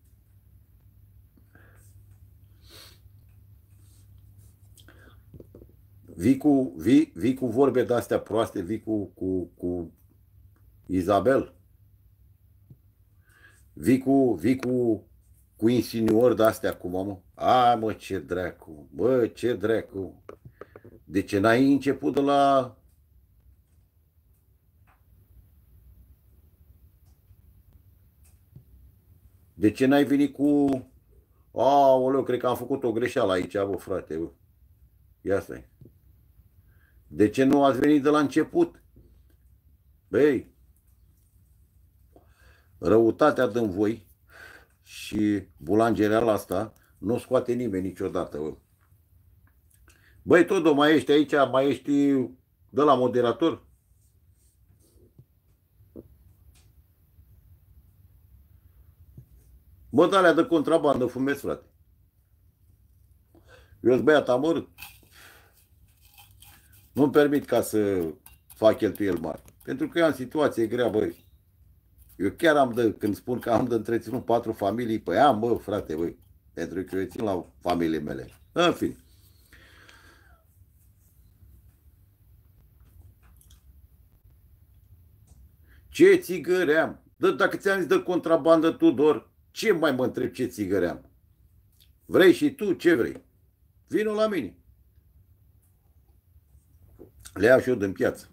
vii, cu, vii, vii cu vorbe de-astea proaste, vii cu, cu, cu Izabel. Vii cu, vii cu, cu insinuări de-astea cu mamă. A, mă, ce dracu, bă, ce dracu. De ce n-ai început de la... De ce n-ai venit cu... Aoleu, cred că am făcut o greșeală aici, bă, frate, bă. Ia stai. De ce nu ați venit de la început? Băi, răutatea dă-n voi și bulangereala asta nu scoate nimeni niciodată, bă. Băi, Todo, mai ești aici, mai ești de la moderator? Bă, de alea de contrabandă fumez, frate. Eu sunt băiat amărât. Nu-mi permit ca să fac cheltuieli mari. Pentru că eu am situație grea, băi. Eu chiar am de, când spun că am de întreținut patru familii, păi am, bă, frate, băi. Pentru că eu țin la familiile mele. În fine. Ce țigări am? Dă, dacă ți-am zis de contrabandă, Tudor, ce mai mă întreb ce țigări am? Vrei și tu? Ce vrei? Vino la mine. Le iau și eu din piață.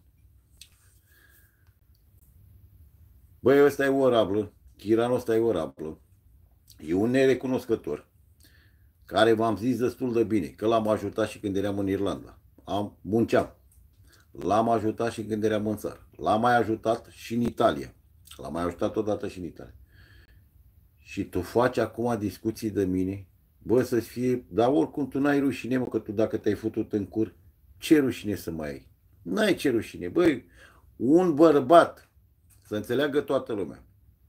Băi, ăsta e orabilă. Chiranul ăsta e orabilă. E un nerecunoscător. Care v-am zis destul de bine. Că l-am ajutat și când eram în Irlanda. Am munceam. L-am ajutat și când eram în țară. L-am mai ajutat și în Italia. L-am mai ajutat odată și în Italia. Și tu faci acum discuții de mine? Bă, să-ți fie... Dar oricum tu n-ai rușine, mă, că tu dacă te-ai futut în cur, ce rușine să mai ai? N-ai ce rușine. Băi, un bărbat, să înțeleagă toată lumea.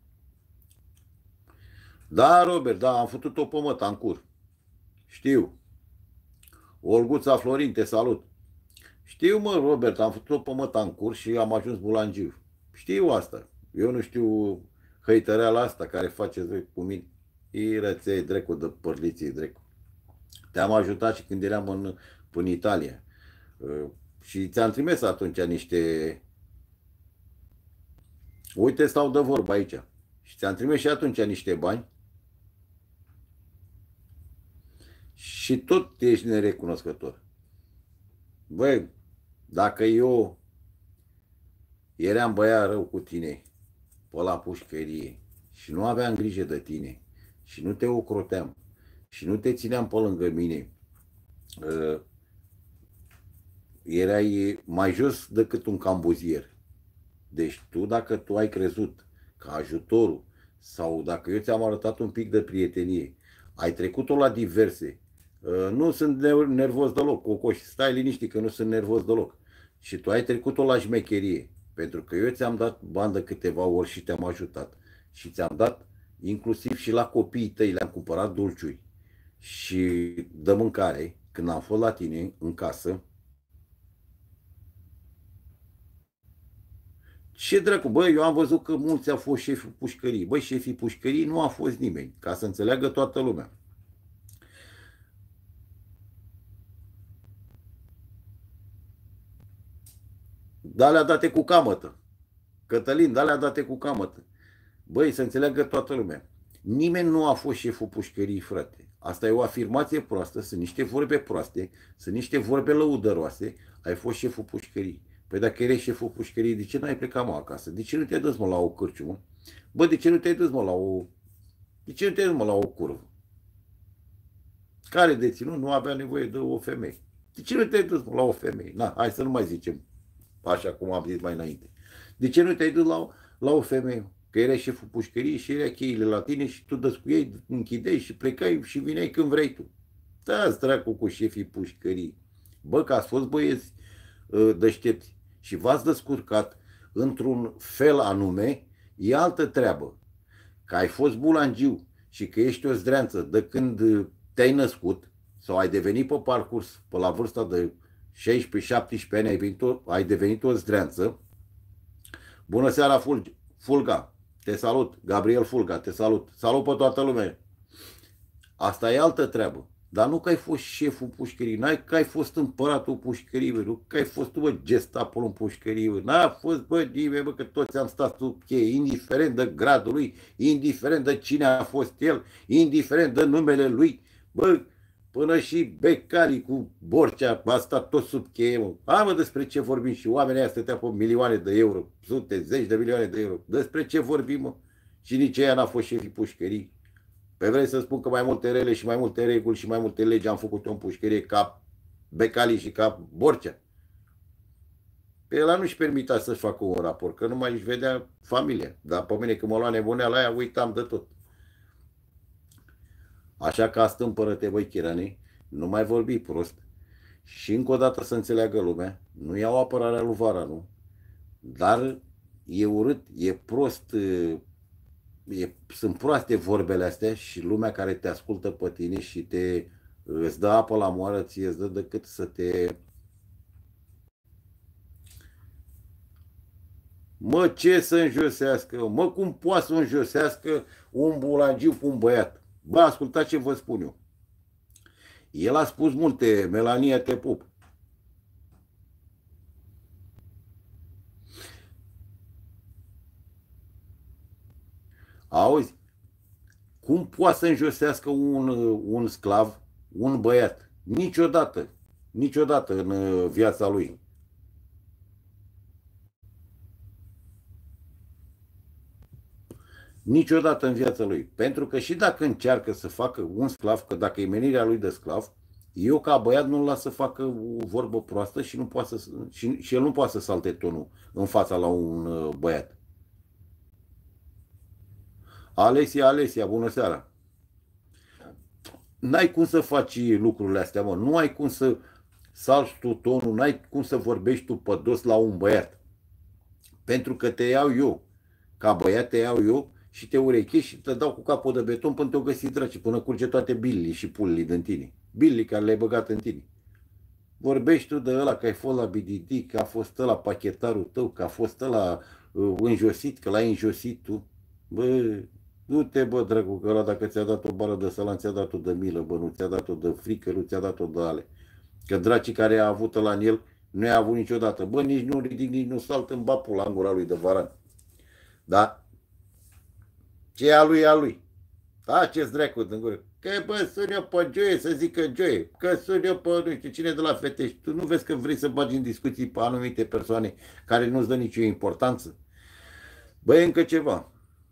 Da, Robert, da, am făcut-o pe măta în cur. Știu. Olguța Florin, te salut. Știu, mă, Robert, am făcut-o pe măta în cur și am ajuns bulangiu. Știu asta. Eu nu știu hăităreala asta care faceți voi cu mine. Iră-ți-ai drecu de părliții, drecu. Te-am ajutat și când eram în, în Italia. Și ți-am trimis atunci niște... Uite, stau de vorbă aici. Și ți-am trimis și atunci niște bani. Și tot ești nerecunoscător. Băi, dacă eu eram băiat rău cu tine pe la pușcărie și nu aveam grijă de tine și nu te ocroteam și nu te țineam pe lângă mine, uh, erai mai jos decât un cambuzier. Deci tu, dacă tu ai crezut că ajutorul sau dacă eu ți-am arătat un pic de prietenie, ai trecut-o la diverse, uh, nu sunt nervos deloc, Cocoș, stai liniștit că nu sunt nervos deloc. Și tu ai trecut-o la șmecherie, pentru că eu ți-am dat bani de câteva ori și te-am ajutat. Și ți-am dat inclusiv și la copiii tăi, le-am cumpărat dulciuri și de mâncare, când am fost la tine în casă. Ce dracu, bă, eu am văzut că mulți au fost șefii pușcării. Băi, șefii pușcării nu a fost nimeni, ca să înțeleagă toată lumea. D-alea date cu camătă. Cătălin, d-alea date cu camătă. Băi, să înțeleagă toată lumea. Nimeni nu a fost șeful pușcării, frate. Asta e o afirmație proastă, sunt niște vorbe proaste, sunt niște vorbe lăudăroase. Ai fost șeful pușcării. Păi dacă erai șeful pușcării, de ce n-ai plecat, mă, acasă? De ce nu te-ai dus, mă, la o cârciumă? Bă, de ce nu te-ai dus, mă, la o... De ce nu te-ai dus, mă, la o curvă? Care deținut nu avea nevoie de o femeie? De ce nu te-ai dus, mă, la o femeie? Na, hai să nu mai zicem așa cum am zis mai înainte. De ce nu te-ai dus la, la o femeie? Că erai șeful pușcăriei și era cheile la tine și tu dăscuiai, închideai și plecai și vineai când vrei tu. Da-ți dracu cu șefii pușcării. Bă, că ați fost băieți deștepți și v-ați descurcat într-un fel anume, e altă treabă. Că ai fost bulangiu și că ești o zdreanță de când te-ai născut sau ai devenit pe parcurs, pe la vârsta de șaisprezece șaptesprezece ani, ai, venit o, ai devenit o zdreanță. Bună seara, Fulga! Te salut! Gabriel Fulga, te salut! Salut pe toată lumea! Asta e altă treabă. Dar nu că ai fost șeful pușcării, n-ai că ai fost împăratul pușcării, nu că ai fost tu, bă, gestapul în pușcărie, n-a fost, bă, nimeni, bă, că toți am stat sub cheie, indiferent de gradul lui, indiferent de cine a fost el, indiferent de numele lui, bă, până și becarii cu Borcea a stat tot sub cheie, mă. Hai, mă, despre ce vorbim și oamenii ăia stătea pe milioane de euro, sute, zeci de milioane de euro, despre ce vorbim, mă? Și nici ea n-a fost șefii pușcării. Pe vrei să spun că mai multe rele și mai multe reguli și mai multe legi am făcut-o în pușcărie ca Becali și ca Borcea? Pe ăla nu-și permita să-și facă un raport, că nu mai își vedea familia. Dar pe mine când mă lua nebuneala aia, uitam de tot. Așa că astâmpără-te, băi, Chirane, nu mai vorbi prost. Și încă o dată să înțeleagă lumea, nu iau apărarea lui Varanu, dar e urât, e prost, e, sunt proaste vorbele astea și lumea care te ascultă pe tine și te îți dă apă la moară, ție îți dă decât să te... Mă, ce să înjosească? Mă, cum poate să înjosească un bulangiu cu un băiat? Bă, ascultați ce vă spun eu. El a spus multe, Melania, te pup. Auzi? Cum poate să înjosească un, un sclav, un băiat? Niciodată. Niciodată în viața lui. Niciodată în viața lui. Pentru că și dacă încearcă să facă un sclav, că dacă e menirea lui de sclav, eu ca băiat nu-l las să facă o vorbă proastă și, nu poate să, și, și el nu poate să salte tonul în fața la un băiat. Alesia, Alesia, bună seara! N-ai cum să faci lucrurile astea, mă. Nu ai cum să salți tu tonul, n-ai cum să vorbești tu pe dos la un băiat. Pentru că te iau eu. Ca băiat te iau eu și te urechezi și te dau cu capul de beton până te-o găsi draci, până curge toate bilii și pulii din tine. Bilii care le-ai băgat în tine. Vorbești tu de ăla că ai fost la B D D, că a fost ăla pachetarul tău, că a fost ăla uh, înjosit, că l-ai înjosit tu. Bă, du-te, bă, dragul, că ăla dacă ți-a dat o bară de salam, ți-a dat-o de milă, bă, nu ți-a dat-o de frică, nu ți-a dat-o de ale. Că dracii care a avut ăla în el, nu i-a avut niciodată. Bă, nici nu ridic, nici nu salt în bapul la gura lui de Varan. Da? Ce e a lui, e a lui. Faceți dracu din gură. Că, bă, sun eu pe Joie să zică Joie. Că sun eu pe nu știu cine de la Fetești. Tu nu vezi că vrei să bagi în discuții pe anumite persoane care nu-ți dă nicio importanță? Bă, încă ceva.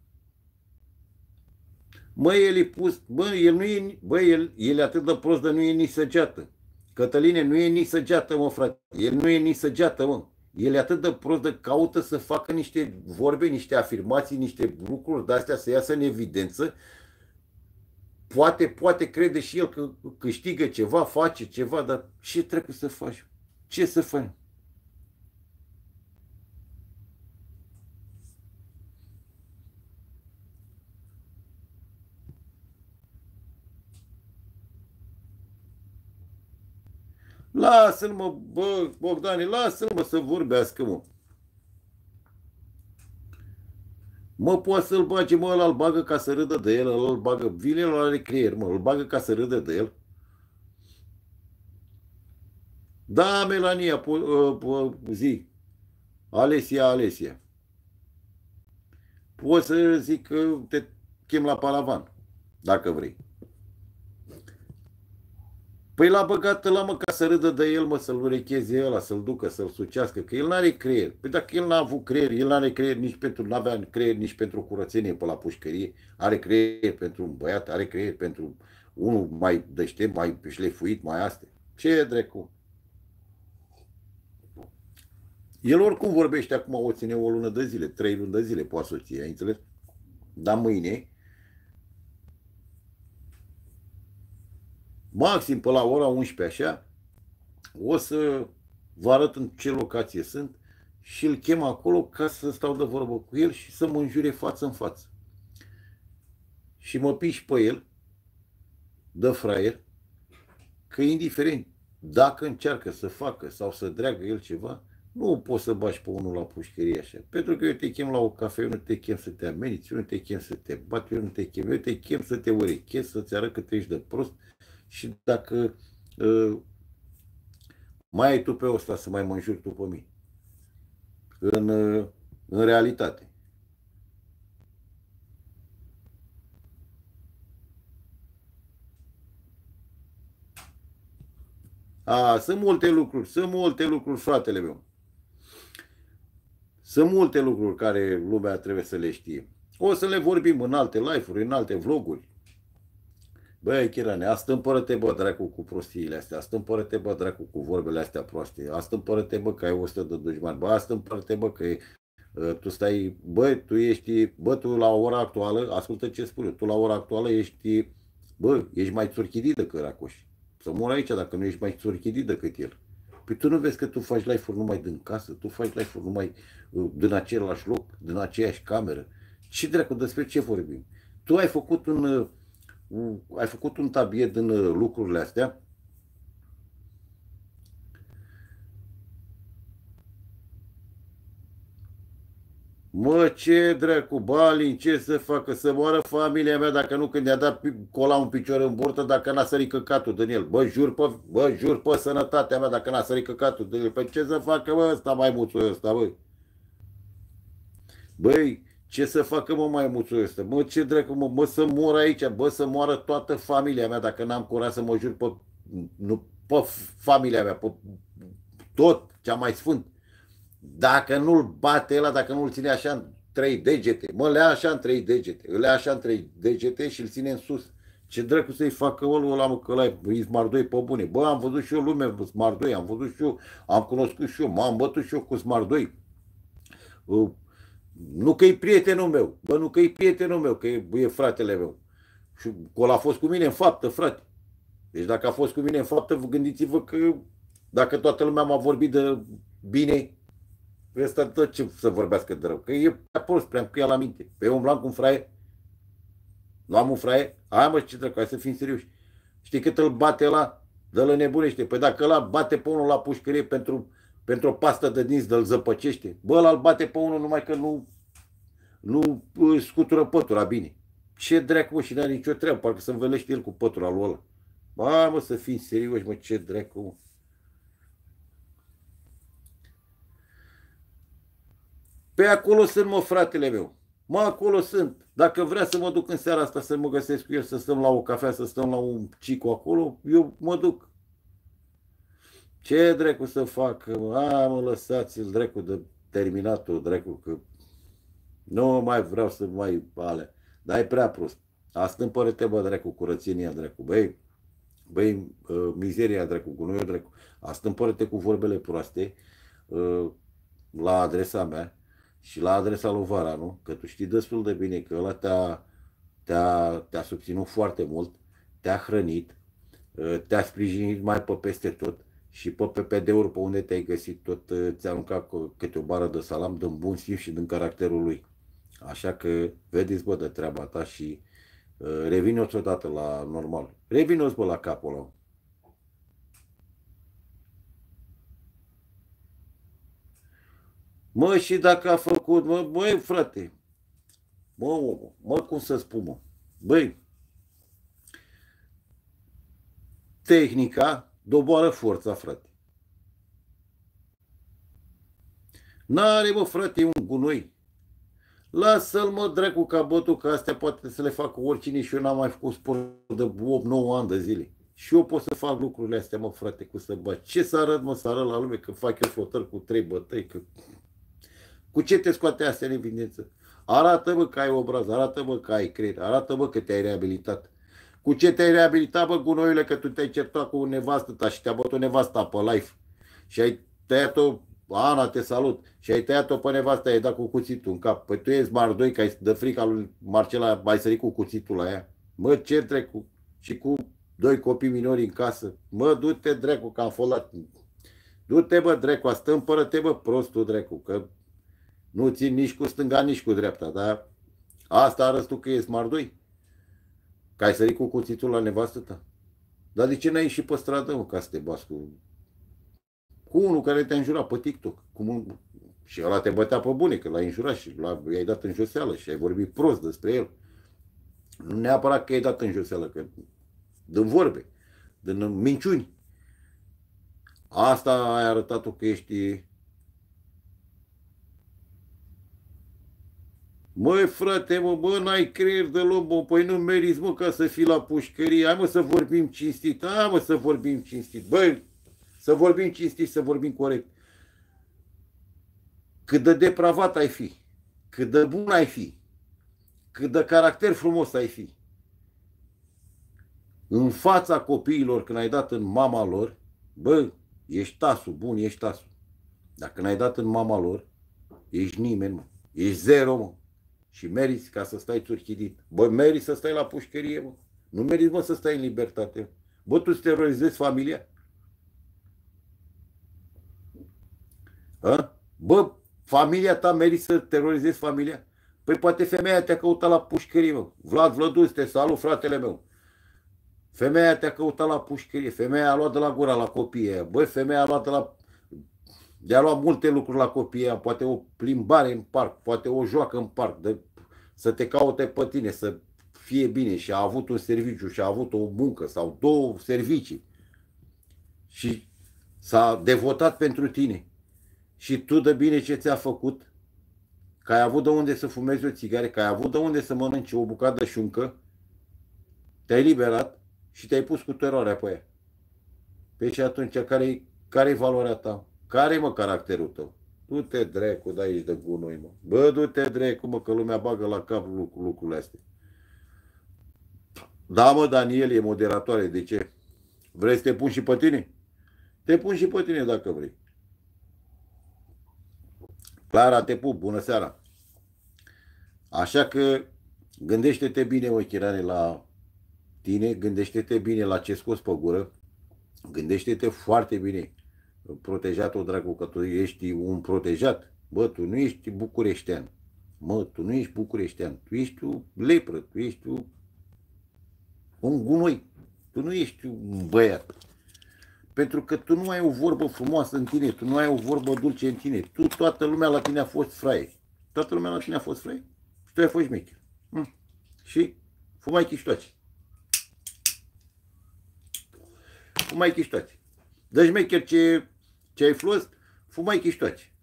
Mă, el e pus, bă, el nu e, bă, el, el e atât de prost de nu e nici săgeată. Cătăline, nu e nici săgeată, mă, frate. El nu e nici săgeată, mă. El e atât de prost de caută să facă niște vorbe, niște afirmații, niște lucruri de-astea să iasă în evidență. Poate, poate crede și el că câștigă ceva, face ceva, dar ce trebuie să faci? Ce să faci? Lasă-l, mă, bă, Bogdane, lasă-l, mă, să vorbească, mă. Mă, poate să-l bage, mă, ăla îl bagă ca să râdă de el, ăla îl bagă, vine ăla are creier, mă, îl bagă ca să râdă de el. Da, Melania, po, uh, po, zi, Alesia, Alesia. Poți să zic că te chem la paravan, dacă vrei. Păi l-a băgat la mă ca să râdă de el, mă, să-l urecheze ăla, să-l ducă, să-l sucească, că el n-are creier. Păi dacă el n-a avut creier, el n-are creier nici pentru, n-avea creier nici pentru curățenie pe la pușcărie, are creier pentru un băiat, are creier pentru unul mai deștept, mai șlefuit, mai astea. Ce e drecu? El oricum vorbește acum, o ține o lună de zile, trei luni de zile, poate soție, ai înțeles? Dar mâine, maxim pe la ora unsprezece, așa, o să vă arăt în ce locație sunt și îl chem acolo ca să stau de vorbă cu el și să mă înjure față în față. Și mă piși pe el, de fraier, că indiferent dacă încearcă să facă sau să dreagă el ceva, nu poți să bași pe unul la pușcărie așa. Pentru că eu te chem la o cafea, eu nu te chem să te ameniți, eu nu te chem să te bat, eu nu te chem, eu te chem să te urechezi, să-ți arăt că tu ești de prost și dacă uh, mai ai tu pe ăsta să mai mă înjuri tu pe mine. În, uh, în realitate. A, sunt multe lucruri, sunt multe lucruri, fratele meu. Sunt multe lucruri care lumea trebuie să le știe. O să le vorbim în alte live-uri, în alte vloguri. Băi, Chirane, astâmpără-te, bă, dracu, cu prostiile astea, astâmpără-te, bă, dracu, cu vorbele astea proaste, astâmpără-te, bă, că ai o sută de dușmani, bă, astâmpără-te, bă, că uh, tu stai, bă, tu ești, bă, tu la ora actuală, ascultă ce spun eu, tu la ora actuală ești, bă, ești mai țurchidit decât Racoș. Să mor aici dacă nu ești mai țurchidit decât el. Păi tu nu vezi că tu faci live-uri numai din casă, tu faci live-uri numai uh, din același loc, din aceeași cameră. Ce dracu, despre ce vorbim? Tu ai făcut un... Uh, ai făcut un tabier din lucrurile astea. Mă, ce dracu, Balin, ce să facă? Să moară familia mea dacă nu când i-a dat cola un picior în burtă dacă n-a sărit căcatul din el. Bă, jur pe, bă, jur pe sănătatea mea dacă n-a sărit căcatul din el. Păi ce să facă, bă, ăsta maimuțul ăsta, băi? Băi, ce să facă, mă, maimuțul ăsta? Mă, ce dracu, mă, mă, să mor aici, bă, să moară toată familia mea dacă n-am curat să mă jur pe, nu, pe familia mea, pe tot, cea mai sfânt. Dacă nu-l bate ăla, dacă nu-l ține așa în trei degete, mă, le ia așa în trei degete, îl ia așa în trei degete și îl ține în sus. Ce dracu să-i facă ăla, ăla, mă, că ăla e Smardoi pe bune. Bă, am văzut și eu lume Smardoi, am văzut și eu, am cunoscut și eu, m-am bătut și eu cu Smardoi. Nu că e prietenul meu, bă, nu că e prietenul meu, că e, e fratele meu. Și ăla a fost cu mine în faptă, frate. Deci dacă a fost cu mine în faptă, gândiți-vă că dacă toată lumea m-a vorbit de bine, ăsta tot ce să vorbească de rău. Că e prea prost, prea cu ea la minte. Pe eu umblam cu un fraie, nu am un fraie, hai mă, ce dracu, hai să fim serioși. Știi cât îl bate ăla? Dă-l nebunește. Păi dacă ăla bate pe unul la pușcărie pentru, pentru o pastă de dinți, dă-l zăpăcește. Bă, ăla îl bate pe unul numai că nu, nu scutură pătura bine. Ce dracu, mă, și n-are nicio treabă, parcă să învelește el cu pătura lui ăla. Ba, mă, să fim serioși, mă, ce dracu, mă. Pe acolo sunt, mă, fratele meu. Mă, acolo sunt. Dacă vrea să mă duc în seara asta să mă găsesc cu el, să stăm la o cafea, să stăm la un cicu acolo, eu mă duc. Ce dracu să fac? A, mă, lăsați-l, dracu, de terminatul, dracu, că nu mai vreau să mai ale. Dar e prea prost. Astâmpără-te, bă, dracu, curățenia, dracu. Băi, băi, uh, mizeria, dracu, gunoiul, dracu. Astâmpără-te cu vorbele proaste uh, la adresa mea și la adresa lui Varanu, că tu știi destul de bine că ăla te-a te-a, te-a susținut foarte mult, te-a hrănit, uh, te-a sprijinit mai pe peste tot și pe P P D-uri pe unde te-ai găsit tot uh, ți-a aruncat câte o bară de salam din bun simț și din caracterul lui. Așa că vedeți, bă, de treaba ta și uh, revine-o odată la normal. Revine-o, bă, la capul ăla. Mă, și dacă a făcut, mă, băi, frate, Mă, mă, cum să spun, mă? Băi, tehnica doboară forța, frate. N-are, mă, frate, un gunoi. Lasă-l, mă, dracu, ca bătul, că astea poate să le facă oricine și eu n-am mai făcut sport de opt nouă ani de zile. Și eu pot să fac lucrurile astea, mă, frate, cu să bat. Ce să arăt, mă, să arăt la lume că fac eu flotări cu trei bătăi, că... Cu ce te scoate astea în evidență? Arată-mă că ai obraz, arată-mă că ai creier, arată-mă că te-ai reabilitat. Cu ce te-ai reabilitat, bă, gunoiule, că tu te-ai certat cu nevastă ta și te-a bătut nevasta pe live și ai tăiat-o, Ana, te salut, și ai tăiat-o pe nevasta, ai dat cu cuțitul în cap. Păi tu ești Mardoi, că ai de frica lui Marcela, ai sărit cu cuțitul la ea. Mă, ce trecu? Și cu doi copii minori în casă. Mă, du-te, drecu, că am folat. Du-te, bă, drecu, astâmpără-te, bă, prostul, drecu, că nu țin nici cu stânga, nici cu dreapta, dar asta arăți tu că ești Mardoi? Că ai sărit cu cuțitul la nevastă ta? Dar de ce n-ai ieșit pe stradă, mă, ca să te bați cu... cu unul care te-a înjurat pe TikTok? Cum un... Și ăla te bătea pe bune, că l-ai înjurat și i-ai dat în joseală și ai vorbit prost despre el. Nu neapărat că i-ai dat în joseală, că din vorbe, din minciuni. Asta ai arătat-o că ești... Măi, frate, mă, bă, n-ai creier deloc, bă, păi nu meriți, mă, ca să fii la pușcărie. Hai, mă, să vorbim cinstit, hai, mă, să vorbim cinstit. Băi, să vorbim cinstit, să vorbim corect. Cât de depravat ai fi, cât de bun ai fi, cât de caracter frumos ai fi, în fața copiilor, când ai dat în mama lor, bă, ești tasul, bun, ești tasul. Dar când ai dat în mama lor, ești nimeni, mă. Ești zero, mă. Și meriți ca să stai țurchidit. Bă, meriți să stai la pușcărie, mă. Nu meriți, mă, să stai în libertate. Bă, tu îți terorizezi familia? A? Bă, familia ta meriți să terorizezi familia? Păi poate femeia te-a căutat la pușcărie, mă. Vlad Vlăduț, te salut, fratele meu. Femeia te-a căutat la pușcărie. Femeia a luat de la gura la copiii. Băi, femeia a luat de la... De-a luat multe lucruri la copiii, poate o plimbare în parc, poate o joacă în parc, de, să te caute pe tine, să fie bine și a avut un serviciu și a avut o muncă sau două servicii și s-a devotat pentru tine și tu de bine ce ți-a făcut, că ai avut de unde să fumezi o țigară, că ai avut de unde să mănânci o bucată de șuncă, te-ai liberat și te-ai pus cu teroarea pe ea. Păi și atunci, care-i care-i valoarea ta? Care-i, mă, caracterul tău? Du-te, drecu, de aici de gunoi, mă. Bă, du-te, drecu, mă, că lumea bagă la cap lucrurile astea. Da, mă, Daniel, e moderatoare. De ce? Vrei să te pun și pe tine? Te pun și pe tine dacă vrei. Clara, te pup, bună seara. Așa că gândește-te bine, mă, Chirane, la tine, gândește-te bine la ce scoți pe gură, gândește-te foarte bine. Protejat-o, dracu, că tu ești un protejat. Bă, tu nu ești bucureștean. Mă, tu nu ești bucureștean. Tu ești o lepră, tu ești o... un gunoi. Tu nu ești un băiat. Pentru că tu nu ai o vorbă frumoasă în tine, tu nu ai o vorbă dulce în tine. Tu, toată lumea la tine a fost fraie. Toată lumea la tine a fost fraie. Și tu ai fost șmecher. Hm. Și fumai chiștoace. Fumai chiștoace. Dă șmecher ce... ce ai fost, fumai chiștoace.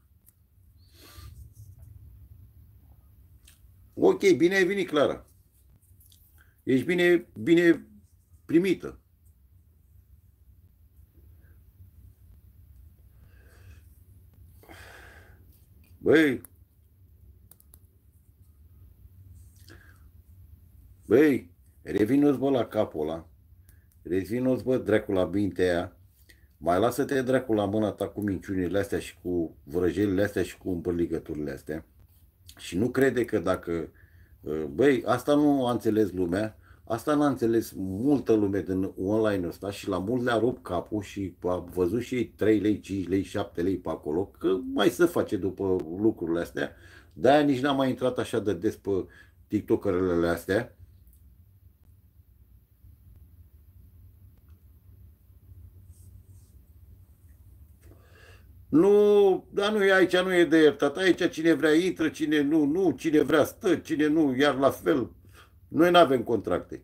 Ok, bine ai venit, Clara. Ești bine, bine primită. Băi, băi, revin-ți, bă, la capul ăla. Revin-ți, bă, dracu, la mintea aia. Mai lasă-te, dracu, la mâna ta cu minciunile astea și cu vrăjelile astea și cu împărligăturile astea. Și nu crede că dacă... Băi, asta nu a înțeles lumea, asta n-a înțeles multă lume din online-ul ăsta și la mulți le-a rupt capul și a văzut și ei trei lei, cinci lei, șapte lei pe acolo, că mai se face după lucrurile astea. De-aia nici n-am mai intrat așa de des pe TikTok-urile astea. Nu, dar nu e aici, nu e de iertat. Aici cine vrea intră, cine nu, nu, cine vrea stă, cine nu, iar la fel. Noi nu avem contracte.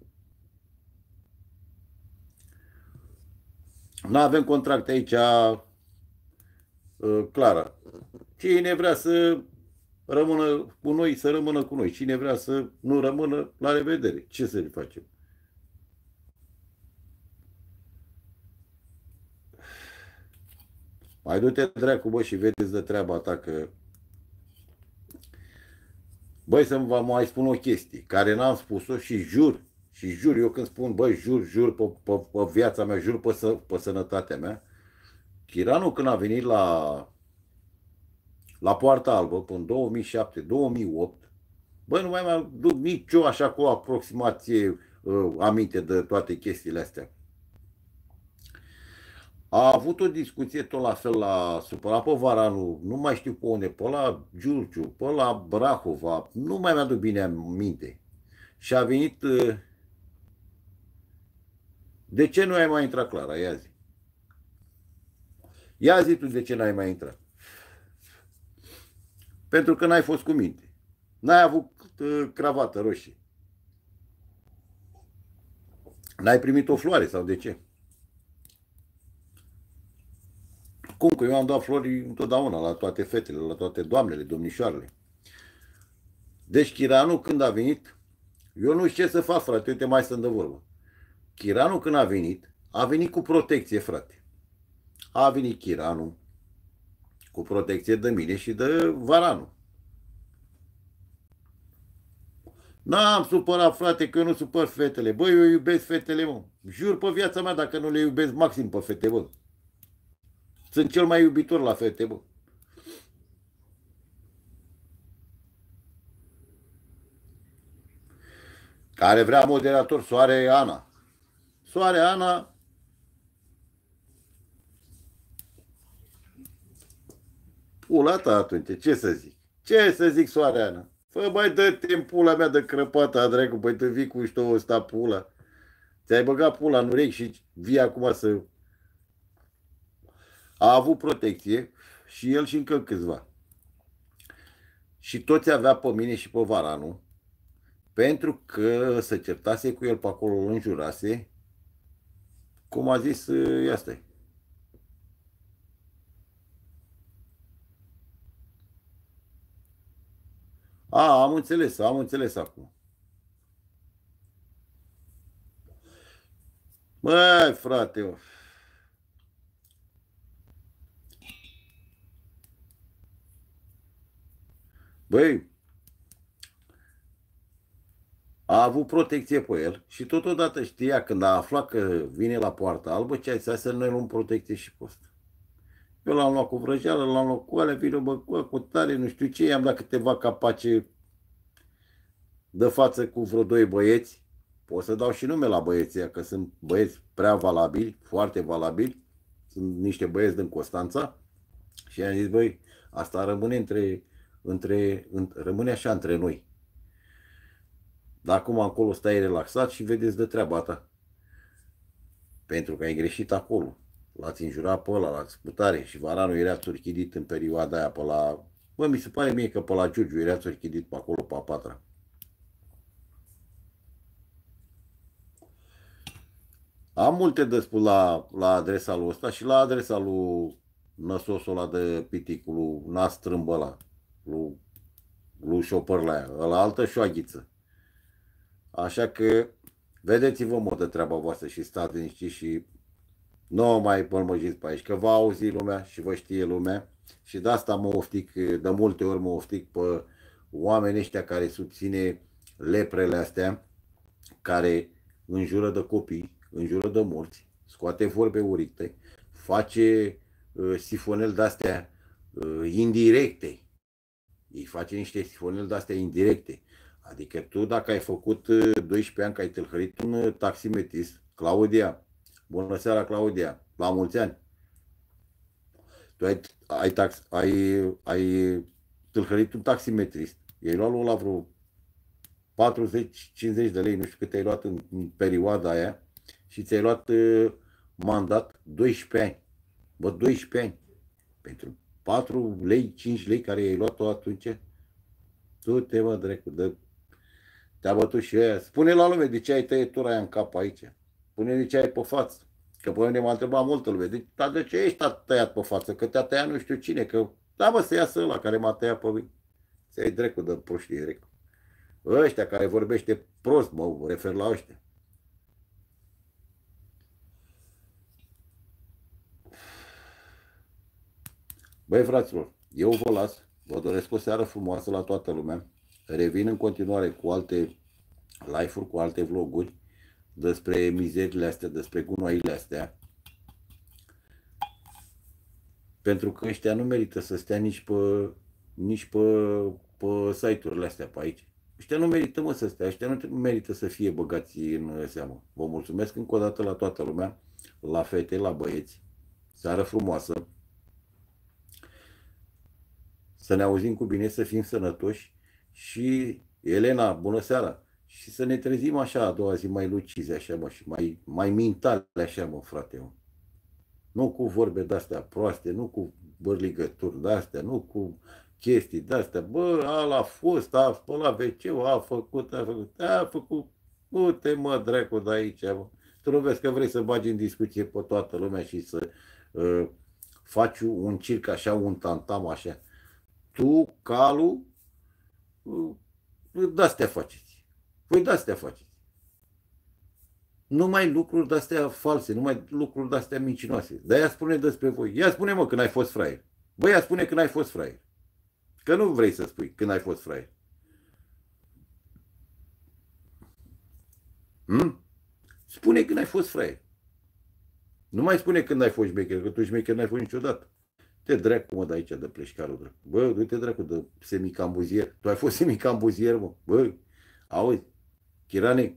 Nu avem contracte aici uh, clară. Cine vrea să rămână cu noi, să rămână cu noi. Cine vrea să nu rămână, la revedere. Ce să le facem? Mai du-te dracu, bă, și vedeți de treaba ta că... Băi, să vă mai spun o chestie, care n-am spus-o și jur, și jur, eu când spun, băi, jur, jur pe, pe, pe viața mea, jur pe, să, pe sănătatea mea, Chiranul când a venit la, la Poarta Albă, până în două mii șapte două mii opt, băi, nu mai mai duc nici eu așa cu o aproximație uh, aminte de toate chestiile astea. A avut o discuție tot la fel la supărat pe Varanu, nu mai știu pe unde, pe la Giurgiu, pe la Brahova, nu mai mi-aduc bine aminte. Și a venit, uh, de ce nu ai mai intrat, Clara? Ia zi. Ia zi tu de ce n-ai mai intrat. Pentru că n-ai fost cu minte. N-ai avut uh, cravată roșie. N-ai primit o floare sau de ce? Cum că eu am dat flori întotdeauna la toate fetele, la toate doamnele, domnișoarele. Deci Chiranul când a venit, eu nu știu ce să fac, frate, uite mai sunt de vorbă. Chiranul când a venit, a venit cu protecție, frate. A venit Chiranul cu protecție de mine și de Varanu. N-am supărat, frate, că eu nu supăr fetele. Băi, eu iubesc fetele, mă. Jur pe viața mea, dacă nu le iubesc maxim pe fete, bă. Sunt cel mai iubitor la fete, bă. Care vrea moderator, Soare Ana. Soare Ana, pula ta atunci, ce să zic? Ce să zic, Soare Ana? Fă, băi, dă-te în pula mea de crăpată, dracu, băi, tu vii cu ștou ăsta pula. Ți-ai băgat pula în urechi și vii acum să... A avut protecție și el și încă câțiva. Și toți avea pe mine și pe Varanu, pentru că se certase cu el pe acolo, îl înjurase, cum a zis, ia stai. A, am înțeles, am înțeles acum. Băi, frate, băi, a avut protecție pe el și totodată știa când a aflat că vine la Poarta Albă, ce ai zis, să noi luăm protecție și pe ăsta. Eu l-am luat cu vrăjeală, l-am luat cu alea, vină bă, cu, cu tare, nu știu ce, i-am dat câteva capace de față cu vreo doi băieți. Pot să dau și nume la băieții, că sunt băieți prea valabili, foarte valabili. Sunt niște băieți din Constanța. Și am zis, băi, asta rămâne între, între, rămâne așa între noi. Dar acum acolo stai relaxat și vedeți de treaba ta. Pentru că ai greșit acolo. L-ați înjurat pe ăla, l-ați sputare și Varanu era țurchidit în perioada aia pe la... Bă, mi se pare mie că pe la Giurgiu era țurchidit pe acolo, pe a patra. Am multe de spus la, la adresa lui ăsta și la adresa lui năsosul ăla de piticul, lui Nas strâmbă ăla, lui, lui șopăr la aia, la altă șoaghiță. Așa că vedeți-vă mă de treaba voastră și stați liniștiți și nu mai pălmăjiți pe aici, că vă auzi lumea și vă știe lumea și de asta mă oftic, de multe ori mă oftic pe oamenii ăștia care susține leprele astea, care înjură de copii, înjură de morți, scoate vorbe uricte, face uh, sifonel de-astea uh, indirecte. Ei face niște sifonel de-astea indirecte. Adică tu dacă ai făcut uh, doisprezece ani că ai tâlhărit un uh, taximetrist, Claudia, bună seara Claudia, la mulți ani. Tu ai, ai, tax, ai, ai tâlhărit un taximetrist, i-ai luat la vreo patruzeci cincizeci de lei, nu știu cât ai luat în, în perioada aia și ți-ai luat uh, mandat doisprezece ani. Bă, doisprezece ani. Pentru patru lei, cinci lei care i-ai luat-o atunci? Tu te mă drecu, de... te-a bătut și aia. Spune la lume de ce ai tăietura aia în cap aici. Spune de ce ai pe față. Că pe mine m-a întrebat multă lume. De, dar de ce ești tăiat pe față? Că te-a tăiat nu știu cine. Că da, bă, să iasă ăla care m-a tăiat pe mine. Să-i drecu de proștie, recu. Ăștia care vorbește prost, mă refer la ăștia. Băi, fraților, eu vă las. Vă doresc o seară frumoasă la toată lumea. Revin în continuare cu alte live-uri, cu alte vloguri despre mizerile astea, despre gunoaile astea. Pentru că ăștia nu merită să stea nici pe, nici pe, pe site-urile astea pe aici. Ăștia nu merită, mă, să stea. Ăștia nu merită să fie băgați în seamă. Vă mulțumesc încă o dată la toată lumea, la fete, la băieți. Seară frumoasă. Să ne auzim cu bine, să fim sănătoși și Elena, bună seara! Și să ne trezim așa a doua zi mai lucizi, așa, mă, și mai, mai mintale, așa, mă, frate, mă. Nu cu vorbe de-astea proaste, nu cu bărligături de-astea, nu cu chestii de-astea. Bă, ala a fost, a spălat ve ce-ul, a făcut, a făcut, a făcut, du-te, mă, dracu, de aici, mă. Tu nu vezi că vrei să bagi în discuție pe toată lumea și să uh, faci un circ așa, un tantam așa. Tu, calul, de-astea faceți. Voi de-astea faceți. Numai lucruri de-astea false, numai lucruri de-astea mincinoase. Dar ea spune despre voi. Ea spune, mă, când ai fost fraier. Băi, ea spune când ai fost fraier. Că nu vrei să spui când ai fost fraier. Hmm? Spune când ai fost fraier. Nu mai spune când ai fost șmecher, că tu șmecher n-ai fost niciodată. Te dracu, mă, de aici, de pleșcarul, dracu. Bă, du-te, dracu, de semicambuzier. Tu ai fost semicambuzier, mă. Bă, auzi, Chirane,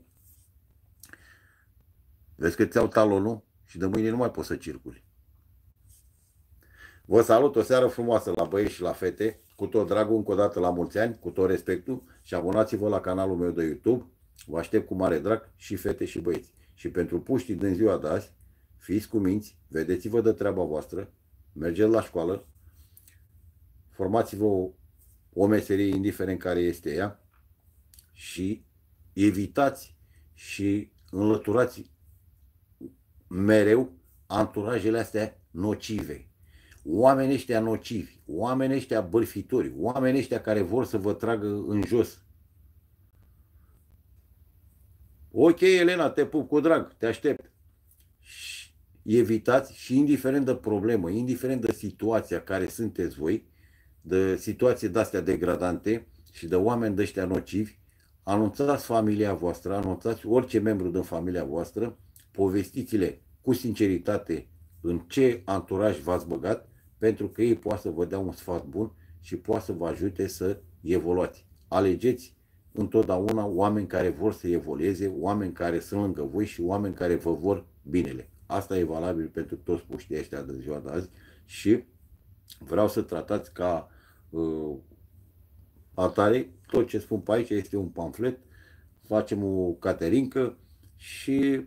vezi că ți-au talonul și de mâine nu mai poți să circuli. Vă salut, o seară frumoasă la băieți și la fete, cu tot dragul, încă o dată la mulți ani, cu tot respectul și abonați-vă la canalul meu de YouTube. Vă aștept cu mare drag și fete și băieți. Și pentru puștii din ziua de azi, fiți cu minți, vedeți-vă de treaba voastră, mergeți la școală, formați-vă o, o meserie indiferent care este ea și evitați și înlăturați mereu anturajele astea nocive. Oamenii ăștia nocivi, oamenii ăștia bârfitori, oamenii ăștia care vor să vă tragă în jos. Ok, Elena, te pup cu drag, te aștept. Și evitați și indiferent de problemă, indiferent de situația care sunteți voi, de situații de-astea degradante și de oameni de ăștia nocivi, anunțați familia voastră, anunțați orice membru din familia voastră, povestiți-le cu sinceritate în ce anturaj v-ați băgat, pentru că ei poate să vă dea un sfat bun și poate să vă ajute să evoluați. Alegeți întotdeauna oameni care vor să evolueze, oameni care sunt lângă voi și oameni care vă vor binele. Asta e valabil pentru toți puștii ăștia de ziua de azi și vreau să tratați ca uh, atare. Tot ce spun pe aici este un pamflet, facem o caterincă și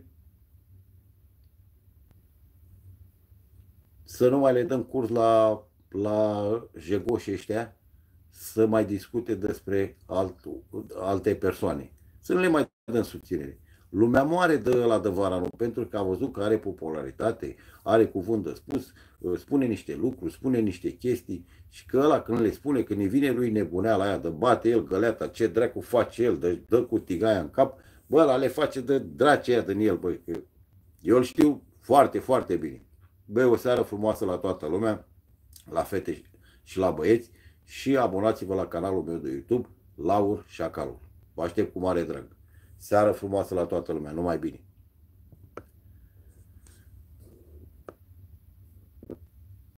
să nu mai le dăm curs la, la jegoșii ăștia să mai discute despre alt, alte persoane. Să nu le mai dăm susținere. Lumea moare de la de Varanu pentru că a văzut că are popularitate, are cuvânt de spus, spune niște lucruri, spune niște chestii și că ăla când le spune, când îi vine lui nebuneala aia de bate el găleata, ce dracu face el, de dă cu tigaia în cap, bă, ăla le face de dracea din el, băi, că eu îl știu foarte, foarte bine. Băi, o seară frumoasă la toată lumea, la fete și la băieți și abonați-vă la canalul meu de YouTube, Laur Șacalul. Vă aștept cu mare drag. Seară frumoasă la toată lumea, numai bine!